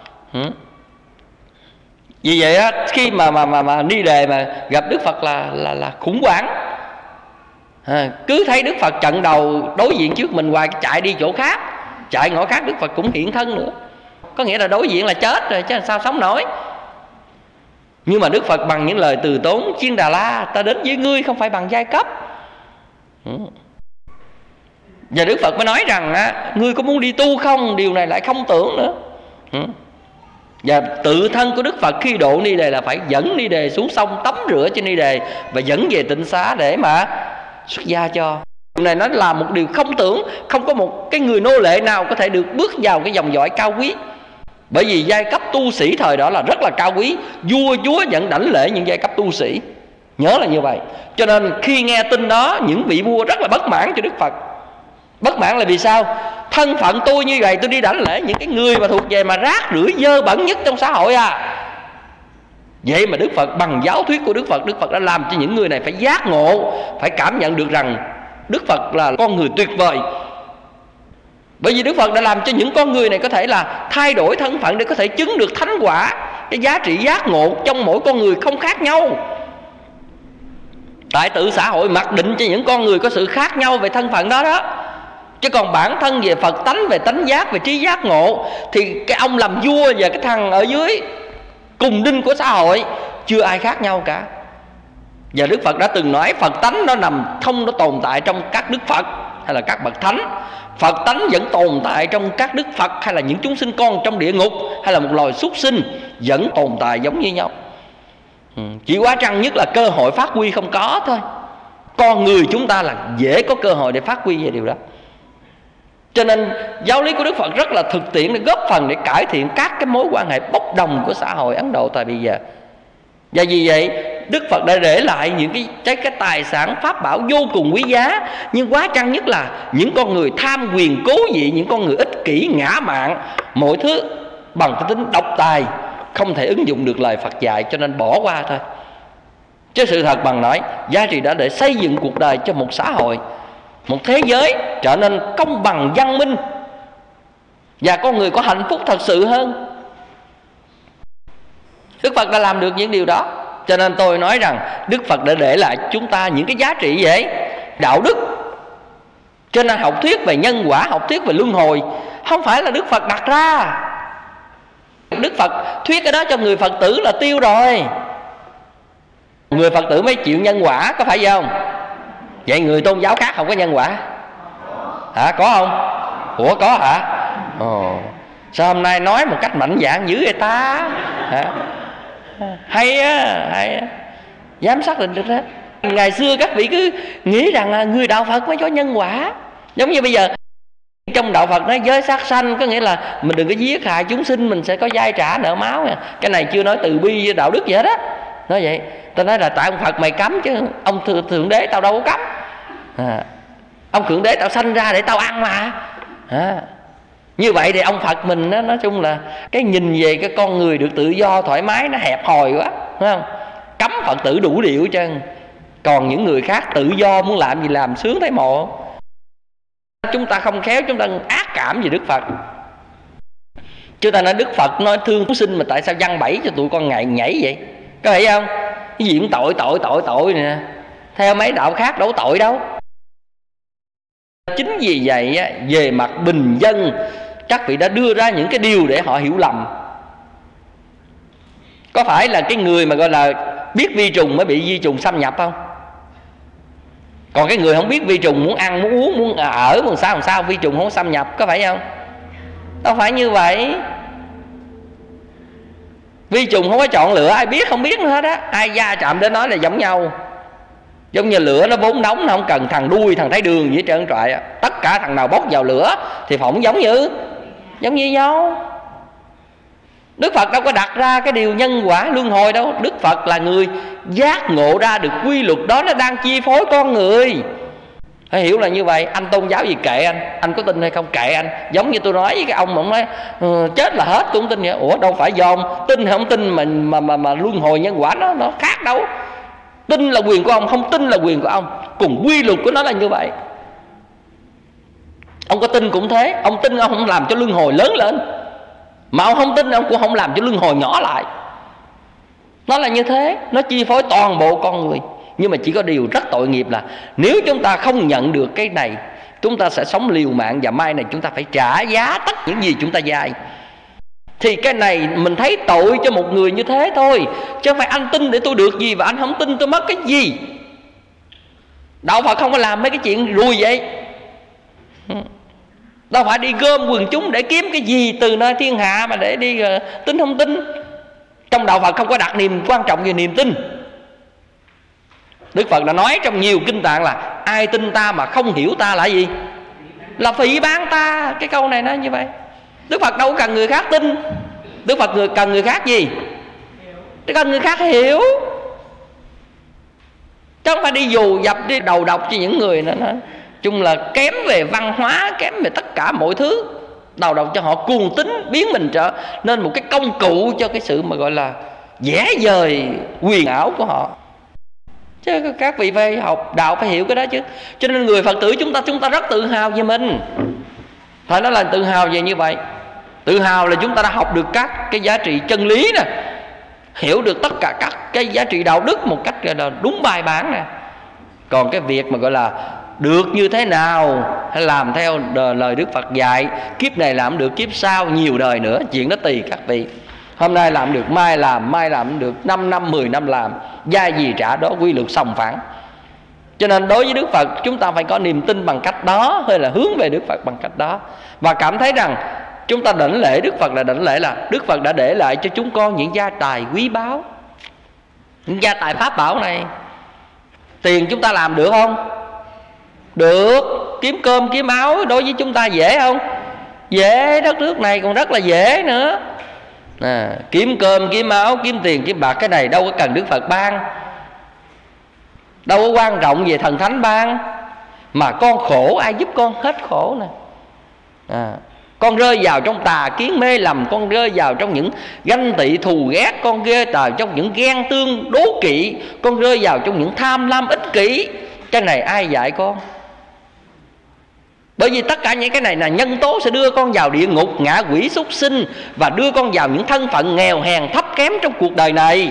Vì vậy á, khi mà Ni Đề mà gặp Đức Phật là khủng hoảng. Cứ thấy Đức Phật chặn đầu đối diện trước mình hoài, chạy đi chỗ khác, chạy ngõ khác, Đức Phật cũng hiện thân nữa. Có nghĩa là đối diện là chết rồi chứ làm sao sống nổi. Nhưng mà Đức Phật bằng những lời từ tốn: Chiên Đà La, ta đến với ngươi không phải bằng giai cấp. Và Đức Phật mới nói rằng ngươi có muốn đi tu không? Điều này lại không tưởng nữa. Và tự thân của Đức Phật khi độ Ni Đề là phải dẫn Ni Đề xuống sông tắm rửa cho Ni Đề và dẫn về tịnh xá để mà xuất gia cho. Điều này nó là một điều không tưởng. Không có một cái người nô lệ nào có thể được bước vào cái dòng dõi cao quý. Bởi vì giai cấp tu sĩ thời đó là rất là cao quý. Vua chúa vẫn đảnh lễ những giai cấp tu sĩ. Nhớ là như vậy. Cho nên khi nghe tin đó, những vị vua rất là bất mãn cho Đức Phật. Bất mãn là vì sao? Thân phận tôi như vậy, tôi đi đảnh lễ những cái người mà thuộc về mà rác rưởi dơ bẩn nhất trong xã hội à. Vậy mà Đức Phật bằng giáo thuyết của Đức Phật đã làm cho những người này phải giác ngộ, phải cảm nhận được rằng Đức Phật là con người tuyệt vời. Bởi vì Đức Phật đã làm cho những con người này có thể là thay đổi thân phận để có thể chứng được thánh quả. Cái giá trị giác ngộ trong mỗi con người không khác nhau. Tại tự xã hội mặc định cho những con người có sự khác nhau về thân phận đó đó. Chứ còn bản thân về Phật tánh, về tánh giác, về trí giác ngộ thì cái ông làm vua và cái thằng ở dưới cùng đinh của xã hội chưa ai khác nhau cả. Và Đức Phật đã từng nói Phật tánh nó nó tồn tại trong các Đức Phật hay là các bậc thánh. Phật tánh vẫn tồn tại trong các Đức Phật hay là những chúng sinh con trong địa ngục hay là một loài súc sinh vẫn tồn tại giống như nhau. Chỉ quá chăng nhất là cơ hội phát huy không có thôi. Con người chúng ta là dễ có cơ hội để phát huy về điều đó. Cho nên giáo lý của Đức Phật rất là thực tiễn để góp phần để cải thiện các cái mối quan hệ bốc đồng của xã hội Ấn Độ thời bây giờ. Và vì vậy Đức Phật đã để lại những cái tài sản pháp bảo vô cùng quý giá. Nhưng quá chăng nhất là những con người tham quyền cố vị, những con người ích kỷ ngã mạn, mọi thứ bằng cái tính độc tài, không thể ứng dụng được lời Phật dạy cho nên bỏ qua thôi. Chứ sự thật bằng nói giá trị đã để xây dựng cuộc đời cho một xã hội, một thế giới trở nên công bằng văn minh và con người có hạnh phúc thật sự hơn. Đức Phật đã làm được những điều đó. Cho nên tôi nói rằng Đức Phật đã để lại chúng ta những cái giá trị vậy. Đạo đức Cho nên học thuyết về nhân quả, học thuyết về luân hồi không phải là Đức Phật đặt ra. Đức Phật thuyết cái đó cho người Phật tử là tiêu rồi. Người Phật tử mới chịu nhân quả, có phải vậy không? Vậy người tôn giáo khác không có nhân quả hả? Có không? Ủa có hả? Ồ, sao hôm nay nói một cách mạnh dạn dữ vậy ta? Hả? Hay á, hay á. Dám xác định được đó. Ngày xưa các vị cứ nghĩ rằng là người đạo Phật mới có nhân quả. Giống như bây giờ trong đạo Phật nói giới sát sanh, có nghĩa là mình đừng có giết hại chúng sinh, mình sẽ có vay trả nợ máu. Cái này chưa nói từ bi đạo đức gì hết á. Nói vậy, ta nói là tại ông Phật mày cấm chứ ông Thượng Đế tao đâu có cấm. Ông Thượng Đế tao sanh ra để tao ăn mà. Như vậy thì ông Phật mình đó, nói chung là cái nhìn về cái con người được tự do thoải mái nó hẹp hòi quá, phải không? Cấm Phật tử đủ điệu chứ. Còn những người khác tự do muốn làm gì làm, sướng thấy mộ. Chúng ta không khéo, chúng ta ác cảm về Đức Phật. Chúng ta nói Đức Phật nói thương chúng sinh mà tại sao giăng bẫy cho tụi con nhảy vậy? Có phải không? Cái gì cũng tội nè. Theo mấy đạo khác đâu tội đâu. Chính vì vậy về mặt bình dân, các vị đã đưa ra những cái điều để họ hiểu lầm. Có phải là cái người mà gọi là biết vi trùng mới bị vi trùng xâm nhập không? Còn cái người không biết vi trùng, muốn ăn, muốn uống, muốn ở, muốn sao vi trùng không xâm nhập, có phải không? Đâu phải như vậy. Vi trùng không có chọn lựa, ai biết không biết nữa hết á. Ai gia chạm đến nó là giống nhau. Giống như lửa nó vốn nóng, nó không cần thằng đuôi, thằng thái đường gì hết trơn trọi. Tất cả thằng nào bốc vào lửa thì phỏng giống như nhau. Đức Phật đâu có đặt ra cái điều nhân quả luân hồi đâu. Đức Phật là người giác ngộ ra được quy luật đó, nó đang chi phối con người. Phải hiểu là như vậy. Anh tôn giáo gì kệ anh có tin hay không kệ anh. Giống như tôi nói với cái ông mà ông nói chết là hết, tôi không tin vậy. Ủa đâu phải do ông tin hay không tin mà luân hồi nhân quả nó khác đâu. Tin là quyền của ông, không tin là quyền của ông. Cùng quy luật của nó là như vậy. Ông có tin cũng thế. Ông tin ông không làm cho luân hồi lớn lên, mà ông không tin ông cũng không làm cho luân hồi nhỏ lại. Nó là như thế. Nó chi phối toàn bộ con người. Nhưng mà chỉ có điều rất tội nghiệp là nếu chúng ta không nhận được cái này, chúng ta sẽ sống liều mạng, và mai này chúng ta phải trả giá tất những gì chúng ta dai. Thì cái này mình thấy tội cho một người như thế thôi, chứ không phải anh tin để tôi được gì và anh không tin tôi mất cái gì. Đạo Phật không có làm mấy cái chuyện rùi vậy. Đâu phải đi gom quần chúng để kiếm cái gì từ nơi thiên hạ mà để đi tin không tin. Trong đạo Phật không có đặt niềm quan trọng về niềm tin. Đức Phật đã nói trong nhiều kinh tạng là ai tin ta mà không hiểu ta là gì? Là phỉ báng ta. Cái câu này nó như vậy. Đức Phật đâu cần người khác tin. Đức Phật cần người khác gì? Cần người khác hiểu. Chứ không phải đi dù dập, đi đầu độc cho những người nữa. Chung là kém về văn hóa, kém về tất cả mọi thứ. Đầu độc cho họ cuồng tín, biến mình trở nên một cái công cụ cho cái sự mà gọi là vẽ vời quyền ảo của họ. Chứ các vị phải học đạo phải hiểu cái đó chứ. Cho nên người Phật tử chúng ta rất tự hào về mình. Phải nói là tự hào về như vậy. Tự hào là chúng ta đã học được các cái giá trị chân lý nè, hiểu được tất cả các cái giá trị đạo đức một cách là đúng bài bản nè. Còn cái việc mà gọi là được như thế nào, hay làm theo lời Đức Phật dạy, kiếp này làm được, kiếp sau nhiều đời nữa, chuyện đó tùy các vị. Hôm nay làm được, mai làm được, 5 năm, 10 năm làm, gia gì trả đó, quy luật sòng phẳng. Cho nên đối với Đức Phật chúng ta phải có niềm tin bằng cách đó, hay là hướng về Đức Phật bằng cách đó. Và cảm thấy rằng chúng ta đảnh lễ Đức Phật là đảnh lễ là Đức Phật đã để lại cho chúng con những gia tài quý báu. Những gia tài pháp bảo này, tiền chúng ta làm được không? Được. Kiếm cơm kiếm áo đối với chúng ta dễ không? Dễ. Đất nước này còn rất là dễ nữa. Kiếm cơm kiếm áo, kiếm tiền kiếm bạc, cái này đâu có cần Đức Phật ban, đâu có quan trọng về thần thánh ban. Mà con khổ ai giúp con? Hết khổ nè. Con rơi vào trong tà kiến mê lầm, con rơi vào trong những ganh tị thù ghét, con rơi vào trong những ghen tương đố kỵ, con rơi vào trong những tham lam ích kỷ. Cái này ai dạy con? Bởi vì tất cả những cái này là nhân tố sẽ đưa con vào địa ngục, ngạ quỷ súc sinh, và đưa con vào những thân phận nghèo hèn thấp kém trong cuộc đời này.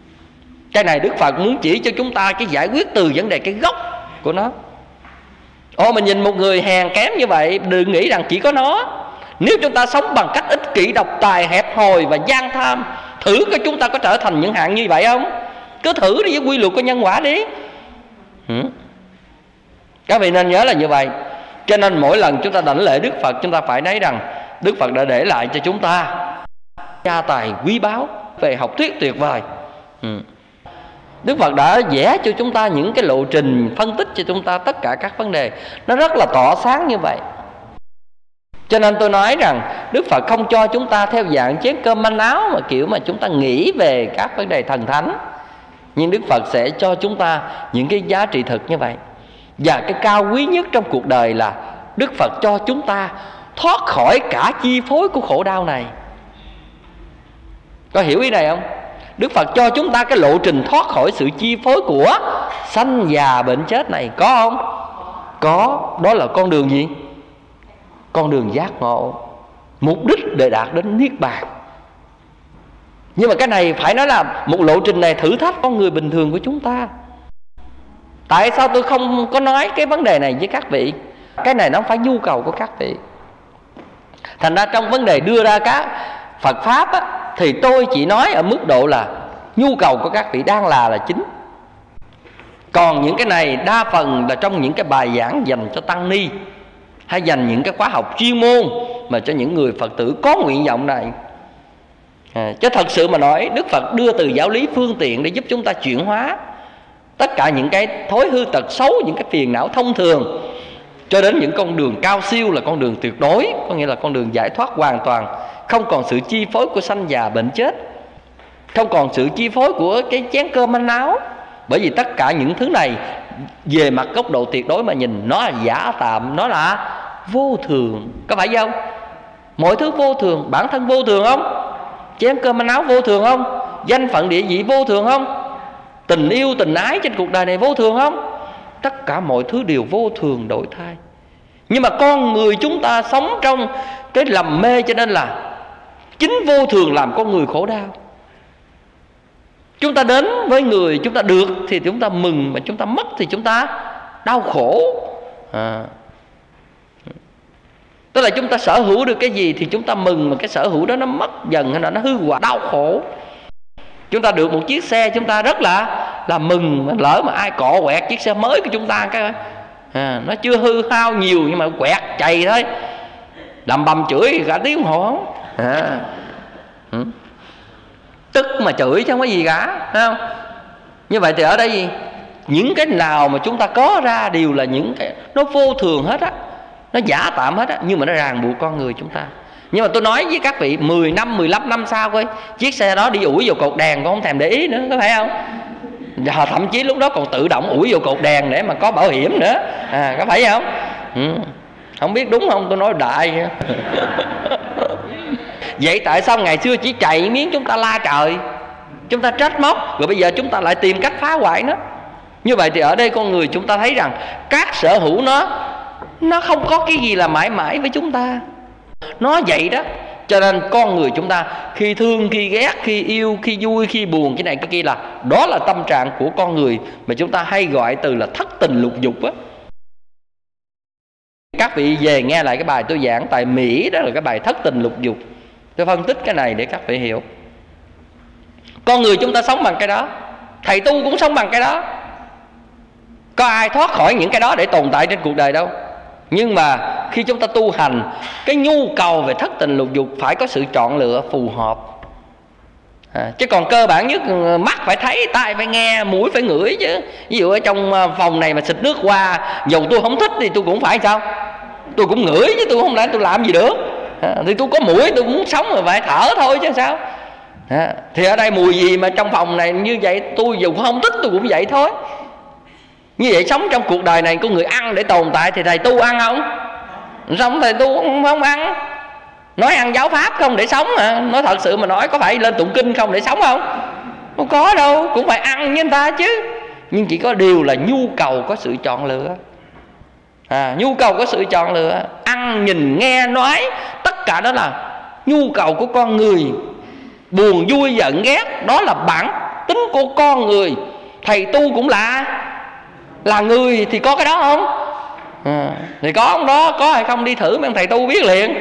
Cái này Đức Phật muốn chỉ cho chúng ta cái giải quyết từ vấn đề cái gốc của nó. Mình nhìn một người hèn kém như vậy, đừng nghĩ rằng chỉ có nó. Nếu chúng ta sống bằng cách ích kỷ, độc tài, hẹp hòi và gian tham, thử coi chúng ta có trở thành những hạng như vậy không? Cứ thử đi với quy luật của nhân quả đi. Các vị nên nhớ là như vậy. Cho nên mỗi lần chúng ta đảnh lễ Đức Phật, chúng ta phải nói rằng Đức Phật đã để lại cho chúng ta gia tài quý báu về học thuyết tuyệt vời. Đức Phật đã vẽ cho chúng ta những cái lộ trình, phân tích cho chúng ta tất cả các vấn đề, nó rất là tỏ sáng như vậy. Cho nên tôi nói rằng Đức Phật không cho chúng ta theo dạng chén cơm manh áo mà kiểu mà chúng ta nghĩ về các vấn đề thần thánh. Nhưng Đức Phật sẽ cho chúng ta những cái giá trị thực như vậy. Và cái cao quý nhất trong cuộc đời là Đức Phật cho chúng ta thoát khỏi cả chi phối của khổ đau này. Có hiểu ý này không? Đức Phật cho chúng ta cái lộ trình thoát khỏi sự chi phối của sanh già bệnh chết này. Có không? Có. Đó là con đường gì? Con đường giác ngộ, mục đích để đạt đến Niết Bàn. Nhưng mà cái này phải nói là một lộ trình này thử thách con người bình thường của chúng ta. Tại sao tôi không có nói cái vấn đề này với các vị? Cái này nó không phải nhu cầu của các vị. Thành ra trong vấn đề đưa ra các Phật Pháp á, thì tôi chỉ nói ở mức độ là nhu cầu của các vị đang là chính. Còn những cái này đa phần là trong những cái bài giảng dành cho tăng ni, hay dành những cái khóa học chuyên môn mà cho những người Phật tử có nguyện vọng này. Chứ thật sự mà nói, Đức Phật đưa từ giáo lý phương tiện để giúp chúng ta chuyển hóa tất cả những cái thói hư tật xấu, những cái phiền não thông thường, cho đến những con đường cao siêu là con đường tuyệt đối, có nghĩa là con đường giải thoát hoàn toàn, không còn sự chi phối của sanh già bệnh chết, không còn sự chi phối của cái chén cơm manh áo. Bởi vì tất cả những thứ này về mặt góc độ tuyệt đối mà nhìn, nó là giả tạm, nó là vô thường. Có phải không? Mọi thứ vô thường. Bản thân vô thường không? Chén cơm manh áo vô thường không? Danh phận địa vị vô thường không? Tình yêu tình ái trên cuộc đời này vô thường không? Tất cả mọi thứ đều vô thường đổi thay. Nhưng mà con người chúng ta sống trong cái lầm mê, cho nên là chính vô thường làm con người khổ đau. Chúng ta đến với người, chúng ta được thì chúng ta mừng, mà chúng ta mất thì chúng ta đau khổ. Tức là chúng ta sở hữu được cái gì thì chúng ta mừng, mà cái sở hữu đó nó mất dần hay là nó hư hoại, đau khổ. Chúng ta được một chiếc xe chúng ta rất là mừng, mà lỡ mà ai cọ quẹt chiếc xe mới của chúng ta cái nó chưa hư hao nhiều nhưng mà quẹt chày thôi, đầm bầm chửi cả tiếng đồng hồ. Tức mà chửi chứ không có gì cả, thấy không? Như vậy thì ở đây gì? Những cái nào mà chúng ta có ra đều là những cái nó vô thường hết á, nó giả tạm hết á, nhưng mà nó ràng buộc con người chúng ta. Nhưng mà tôi nói với các vị 10 năm, 15 năm sau coi, chiếc xe đó đi ủi vào cột đèn con không thèm để ý nữa, có phải không? Thậm chí lúc đó còn tự động ủi vào cột đèn để mà có bảo hiểm nữa, có phải không? Không biết đúng không? Tôi nói đại. Vậy tại sao ngày xưa chỉ chạy miếng chúng ta la trời, chúng ta trách móc, rồi bây giờ chúng ta lại tìm cách phá hoại nó? Như vậy thì ở đây con người chúng ta thấy rằng các sở hữu nó không có cái gì là mãi mãi với chúng ta. Nó vậy đó. Cho nên con người chúng ta khi thương, khi ghét, khi yêu, khi vui, khi buồn, cái này cái kia, là đó là tâm trạng của con người mà chúng ta hay gọi từ là thất tình lục dục á. Các vị về nghe lại cái bài tôi giảng tại Mỹ, đó là cái bài thất tình lục dục. Tôi phân tích cái này để các vị hiểu. Con người chúng ta sống bằng cái đó, thầy tu cũng sống bằng cái đó. Có ai thoát khỏi những cái đó để tồn tại trên cuộc đời đâu. Nhưng mà khi chúng ta tu hành, cái nhu cầu về thất tình lục dục phải có sự chọn lựa phù hợp. Chứ còn cơ bản nhất, mắt phải thấy, tai phải nghe, mũi phải ngửi chứ. Ví dụ ở trong phòng này mà xịt nước qua, dầu tôi không thích thì tôi cũng phải sao? Tôi cũng ngửi chứ, tôi không lẽ tôi làm gì được. Thì tôi có mũi, tôi muốn sống rồi phải thở thôi chứ sao. Thì ở đây mùi gì mà trong phòng này như vậy, tôi dù không thích tôi cũng vậy thôi. Như vậy sống trong cuộc đời này, con người ăn để tồn tại thì thầy tu ăn không? Sống thầy tu không ăn. Nói ăn giáo pháp không để sống hả? Nói thật sự mà nói, có phải lên tụng kinh không để sống không? Không có đâu, cũng phải ăn như người ta chứ. Nhưng chỉ có điều là nhu cầu có sự chọn lựa. Nhu cầu có sự chọn lựa. Ăn, nhìn, nghe, nói, tất cả đó là nhu cầu của con người. Buồn, vui, giận, ghét, đó là bản tính của con người. Thầy tu cũng là người thì có cái đó không? Thì có ông đó, có hay không đi thử mấy ông thầy tu biết liền.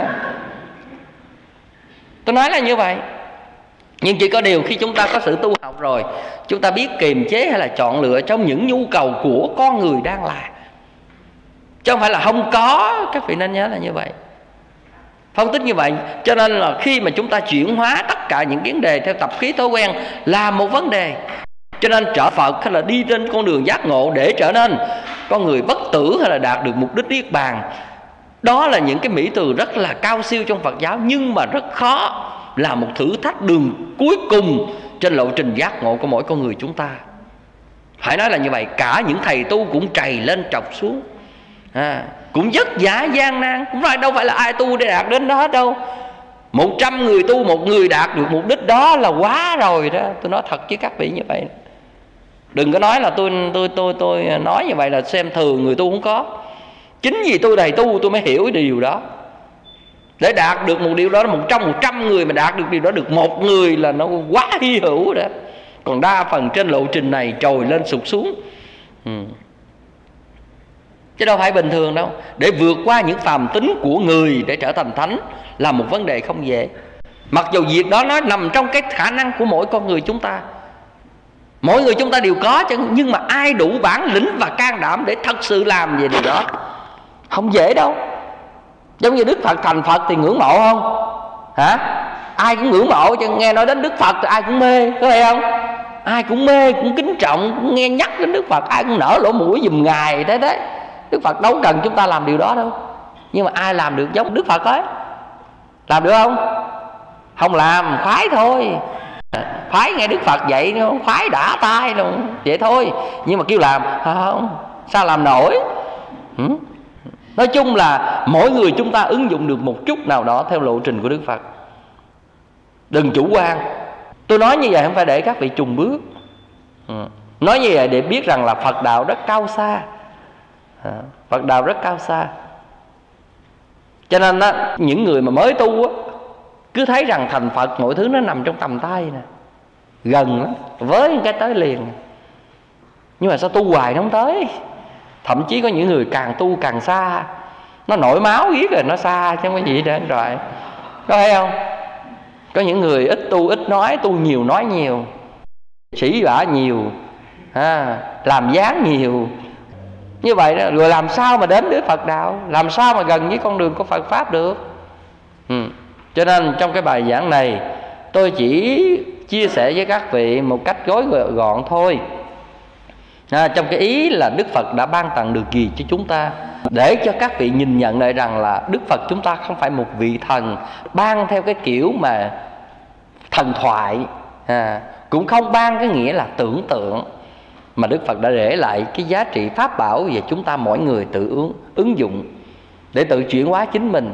Tôi nói là như vậy. Nhưng chỉ có điều khi chúng ta có sự tu học rồi, chúng ta biết kiềm chế hay là chọn lựa trong những nhu cầu của con người đang là, chứ không phải là không có. Các vị nên nhớ là như vậy, phân tích như vậy. Cho nên là khi mà chúng ta chuyển hóa tất cả những vấn đề theo tập khí thói quen là một vấn đề. Cho nên trở Phật hay là đi trên con đường giác ngộ để trở nên con người bất tử hay là đạt được mục đích niết bàn, đó là những cái mỹ từ rất là cao siêu trong Phật giáo, nhưng mà rất khó, là một thử thách đường cuối cùng trên lộ trình giác ngộ của mỗi con người chúng ta. Phải nói là như vậy. Cả những thầy tu cũng trầy lên trọc xuống, cũng vất vả gian nan, cũng phải đâu phải là ai tu để đạt đến đó hết đâu. 100 người tu, một người đạt được mục đích đó là quá rồi đó. Tôi nói thật với các vị như vậy. Đừng có nói là tôi nói như vậy là xem thường người tu không có. Chính vì tôi thầy tu tôi mới hiểu cái điều đó. Để đạt được một điều đó, 100 người mà đạt được điều đó được một người là nó quá hy hữu đó. Còn đa phần trên lộ trình này trồi lên sụt xuống, chứ đâu phải bình thường đâu. Để vượt qua những phàm tính của người để trở thành thánh là một vấn đề không dễ. Mặc dù việc đó nó nằm trong cái khả năng của mỗi con người chúng ta, mỗi người chúng ta đều có, nhưng mà ai đủ bản lĩnh và can đảm để thật sự làm về điều đó không dễ đâu. Giống như Đức Phật thành Phật thì ngưỡng mộ không? Ai cũng ngưỡng mộ, chứ nghe nói đến Đức Phật thì ai cũng mê, có phải không? Ai cũng mê, cũng kính trọng, cũng nghe nhắc đến Đức Phật, ai cũng nở lỗ mũi giùm Ngài thế đấy. Đức Phật đâu cần chúng ta làm điều đó đâu. Nhưng mà ai làm được giống Đức Phật ấy? Làm được không? Không làm, khoái thôi. Khoái nghe Đức Phật vậy, khoái đã tai luôn, vậy thôi. Nhưng mà kêu làm, không, sao làm nổi? Nói chung là mỗi người chúng ta ứng dụng được một chút nào đó theo lộ trình của Đức Phật. Đừng chủ quan. Tôi nói như vậy không phải để các vị chùng bước, nói như vậy để biết rằng là Phật đạo rất cao xa. Phật đạo rất cao xa. Cho nên đó, những người mà mới tu á, cứ thấy rằng thành Phật mọi thứ nó nằm trong tầm tay nè, gần lắm, với cái tới liền. Nhưng mà sao tu hoài nó không tới? Thậm chí có những người càng tu càng xa, nó nổi máu giết rồi nó xa chứ không có gì nữa rồi. Có thấy không? Có những người ít tu ít nói, tu nhiều nói nhiều, sĩ vả nhiều, làm dáng nhiều. Như vậy đó, rồi làm sao mà đến với Phật đạo, làm sao mà gần với con đường của Phật Pháp được. Cho nên trong cái bài giảng này tôi chỉ chia sẻ với các vị một cách gói gọn thôi. Trong cái ý là Đức Phật đã ban tặng được gì cho chúng ta, để cho các vị nhìn nhận lại rằng là Đức Phật chúng ta không phải một vị thần ban theo cái kiểu mà thần thoại, cũng không ban cái nghĩa là tưởng tượng, mà Đức Phật đã để lại cái giá trị pháp bảo về chúng ta mỗi người tự ứng dụng để tự chuyển hóa chính mình.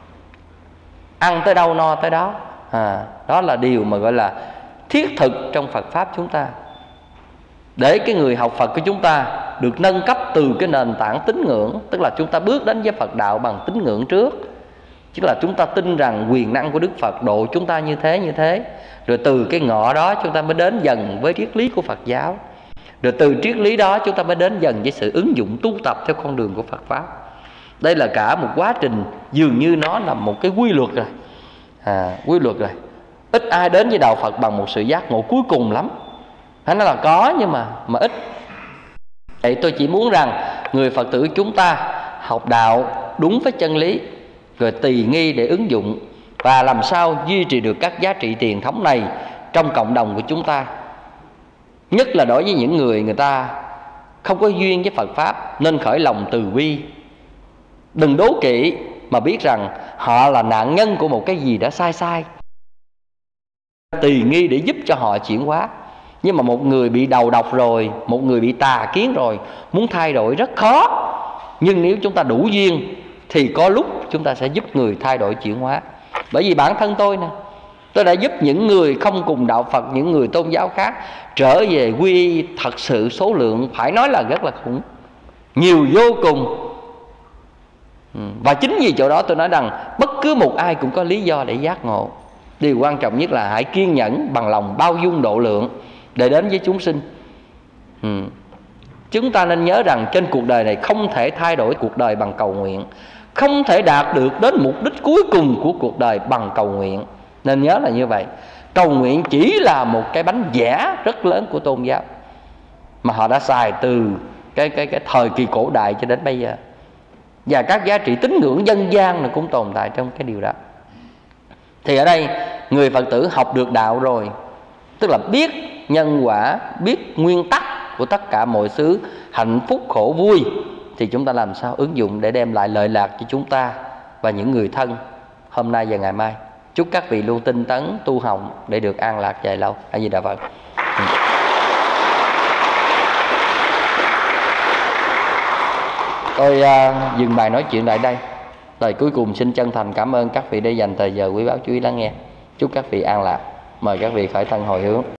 Ăn tới đâu no tới đó. Đó là điều mà gọi là thiết thực trong Phật Pháp chúng ta, để cái người học Phật của chúng ta được nâng cấp từ cái nền tảng tín ngưỡng. Tức là chúng ta bước đến với Phật đạo bằng tín ngưỡng trước, tức là chúng ta tin rằng quyền năng của Đức Phật độ chúng ta như thế. Rồi từ cái ngõ đó chúng ta mới đến dần với triết lý của Phật giáo. Rồi từ triết lý đó chúng ta mới đến dần với sự ứng dụng tu tập theo con đường của Phật Pháp. Đây là cả một quá trình, dường như nó là một cái quy luật rồi. Quy luật rồi. Ít ai đến với đạo Phật bằng một sự giác ngộ cuối cùng lắm. Phải nói là có, nhưng mà ít. Vậy tôi chỉ muốn rằng người Phật tử chúng ta học đạo đúng với chân lý, rồi tùy nghi để ứng dụng, và làm sao duy trì được các giá trị truyền thống này trong cộng đồng của chúng ta. Nhất là đối với những người ta không có duyên với Phật Pháp, nên khởi lòng từ bi. Đừng đố kỵ, mà biết rằng họ là nạn nhân của một cái gì đã sai. Tùy nghi để giúp cho họ chuyển hóa. Nhưng mà một người bị đầu độc rồi, một người bị tà kiến rồi, muốn thay đổi rất khó. Nhưng nếu chúng ta đủ duyên thì có lúc chúng ta sẽ giúp người thay đổi chuyển hóa. Bởi vì bản thân tôi nè, tôi đã giúp những người không cùng đạo Phật, những người tôn giáo khác trở về quy y thật sự, số lượng phải nói là rất là khủng, nhiều vô cùng. Và chính vì chỗ đó tôi nói rằng bất cứ một ai cũng có lý do để giác ngộ. Điều quan trọng nhất là hãy kiên nhẫn, bằng lòng bao dung độ lượng để đến với chúng sinh. Chúng ta nên nhớ rằng trên cuộc đời này không thể thay đổi cuộc đời bằng cầu nguyện, không thể đạt được đến mục đích cuối cùng của cuộc đời bằng cầu nguyện. Nên nhớ là như vậy. Cầu nguyện chỉ là một cái bánh vẽ rất lớn của tôn giáo mà họ đã xài từ cái thời kỳ cổ đại cho đến bây giờ. Và các giá trị tín ngưỡng dân gian nó cũng tồn tại trong cái điều đó. Thì ở đây người Phật tử học được đạo rồi, tức là biết nhân quả, biết nguyên tắc của tất cả mọi thứ, hạnh phúc khổ vui, thì chúng ta làm sao ứng dụng để đem lại lợi lạc cho chúng ta và những người thân hôm nay và ngày mai. Chúc các vị luôn tinh tấn tu hồng để được an lạc dài lâu. A Di Đà Phật. Tôi dừng bài nói chuyện tại đây. Lời cuối cùng xin chân thành cảm ơn các vị đã dành thời giờ quý báu chú ý lắng nghe. Chúc các vị an lạc. Mời các vị khởi thân hồi hướng.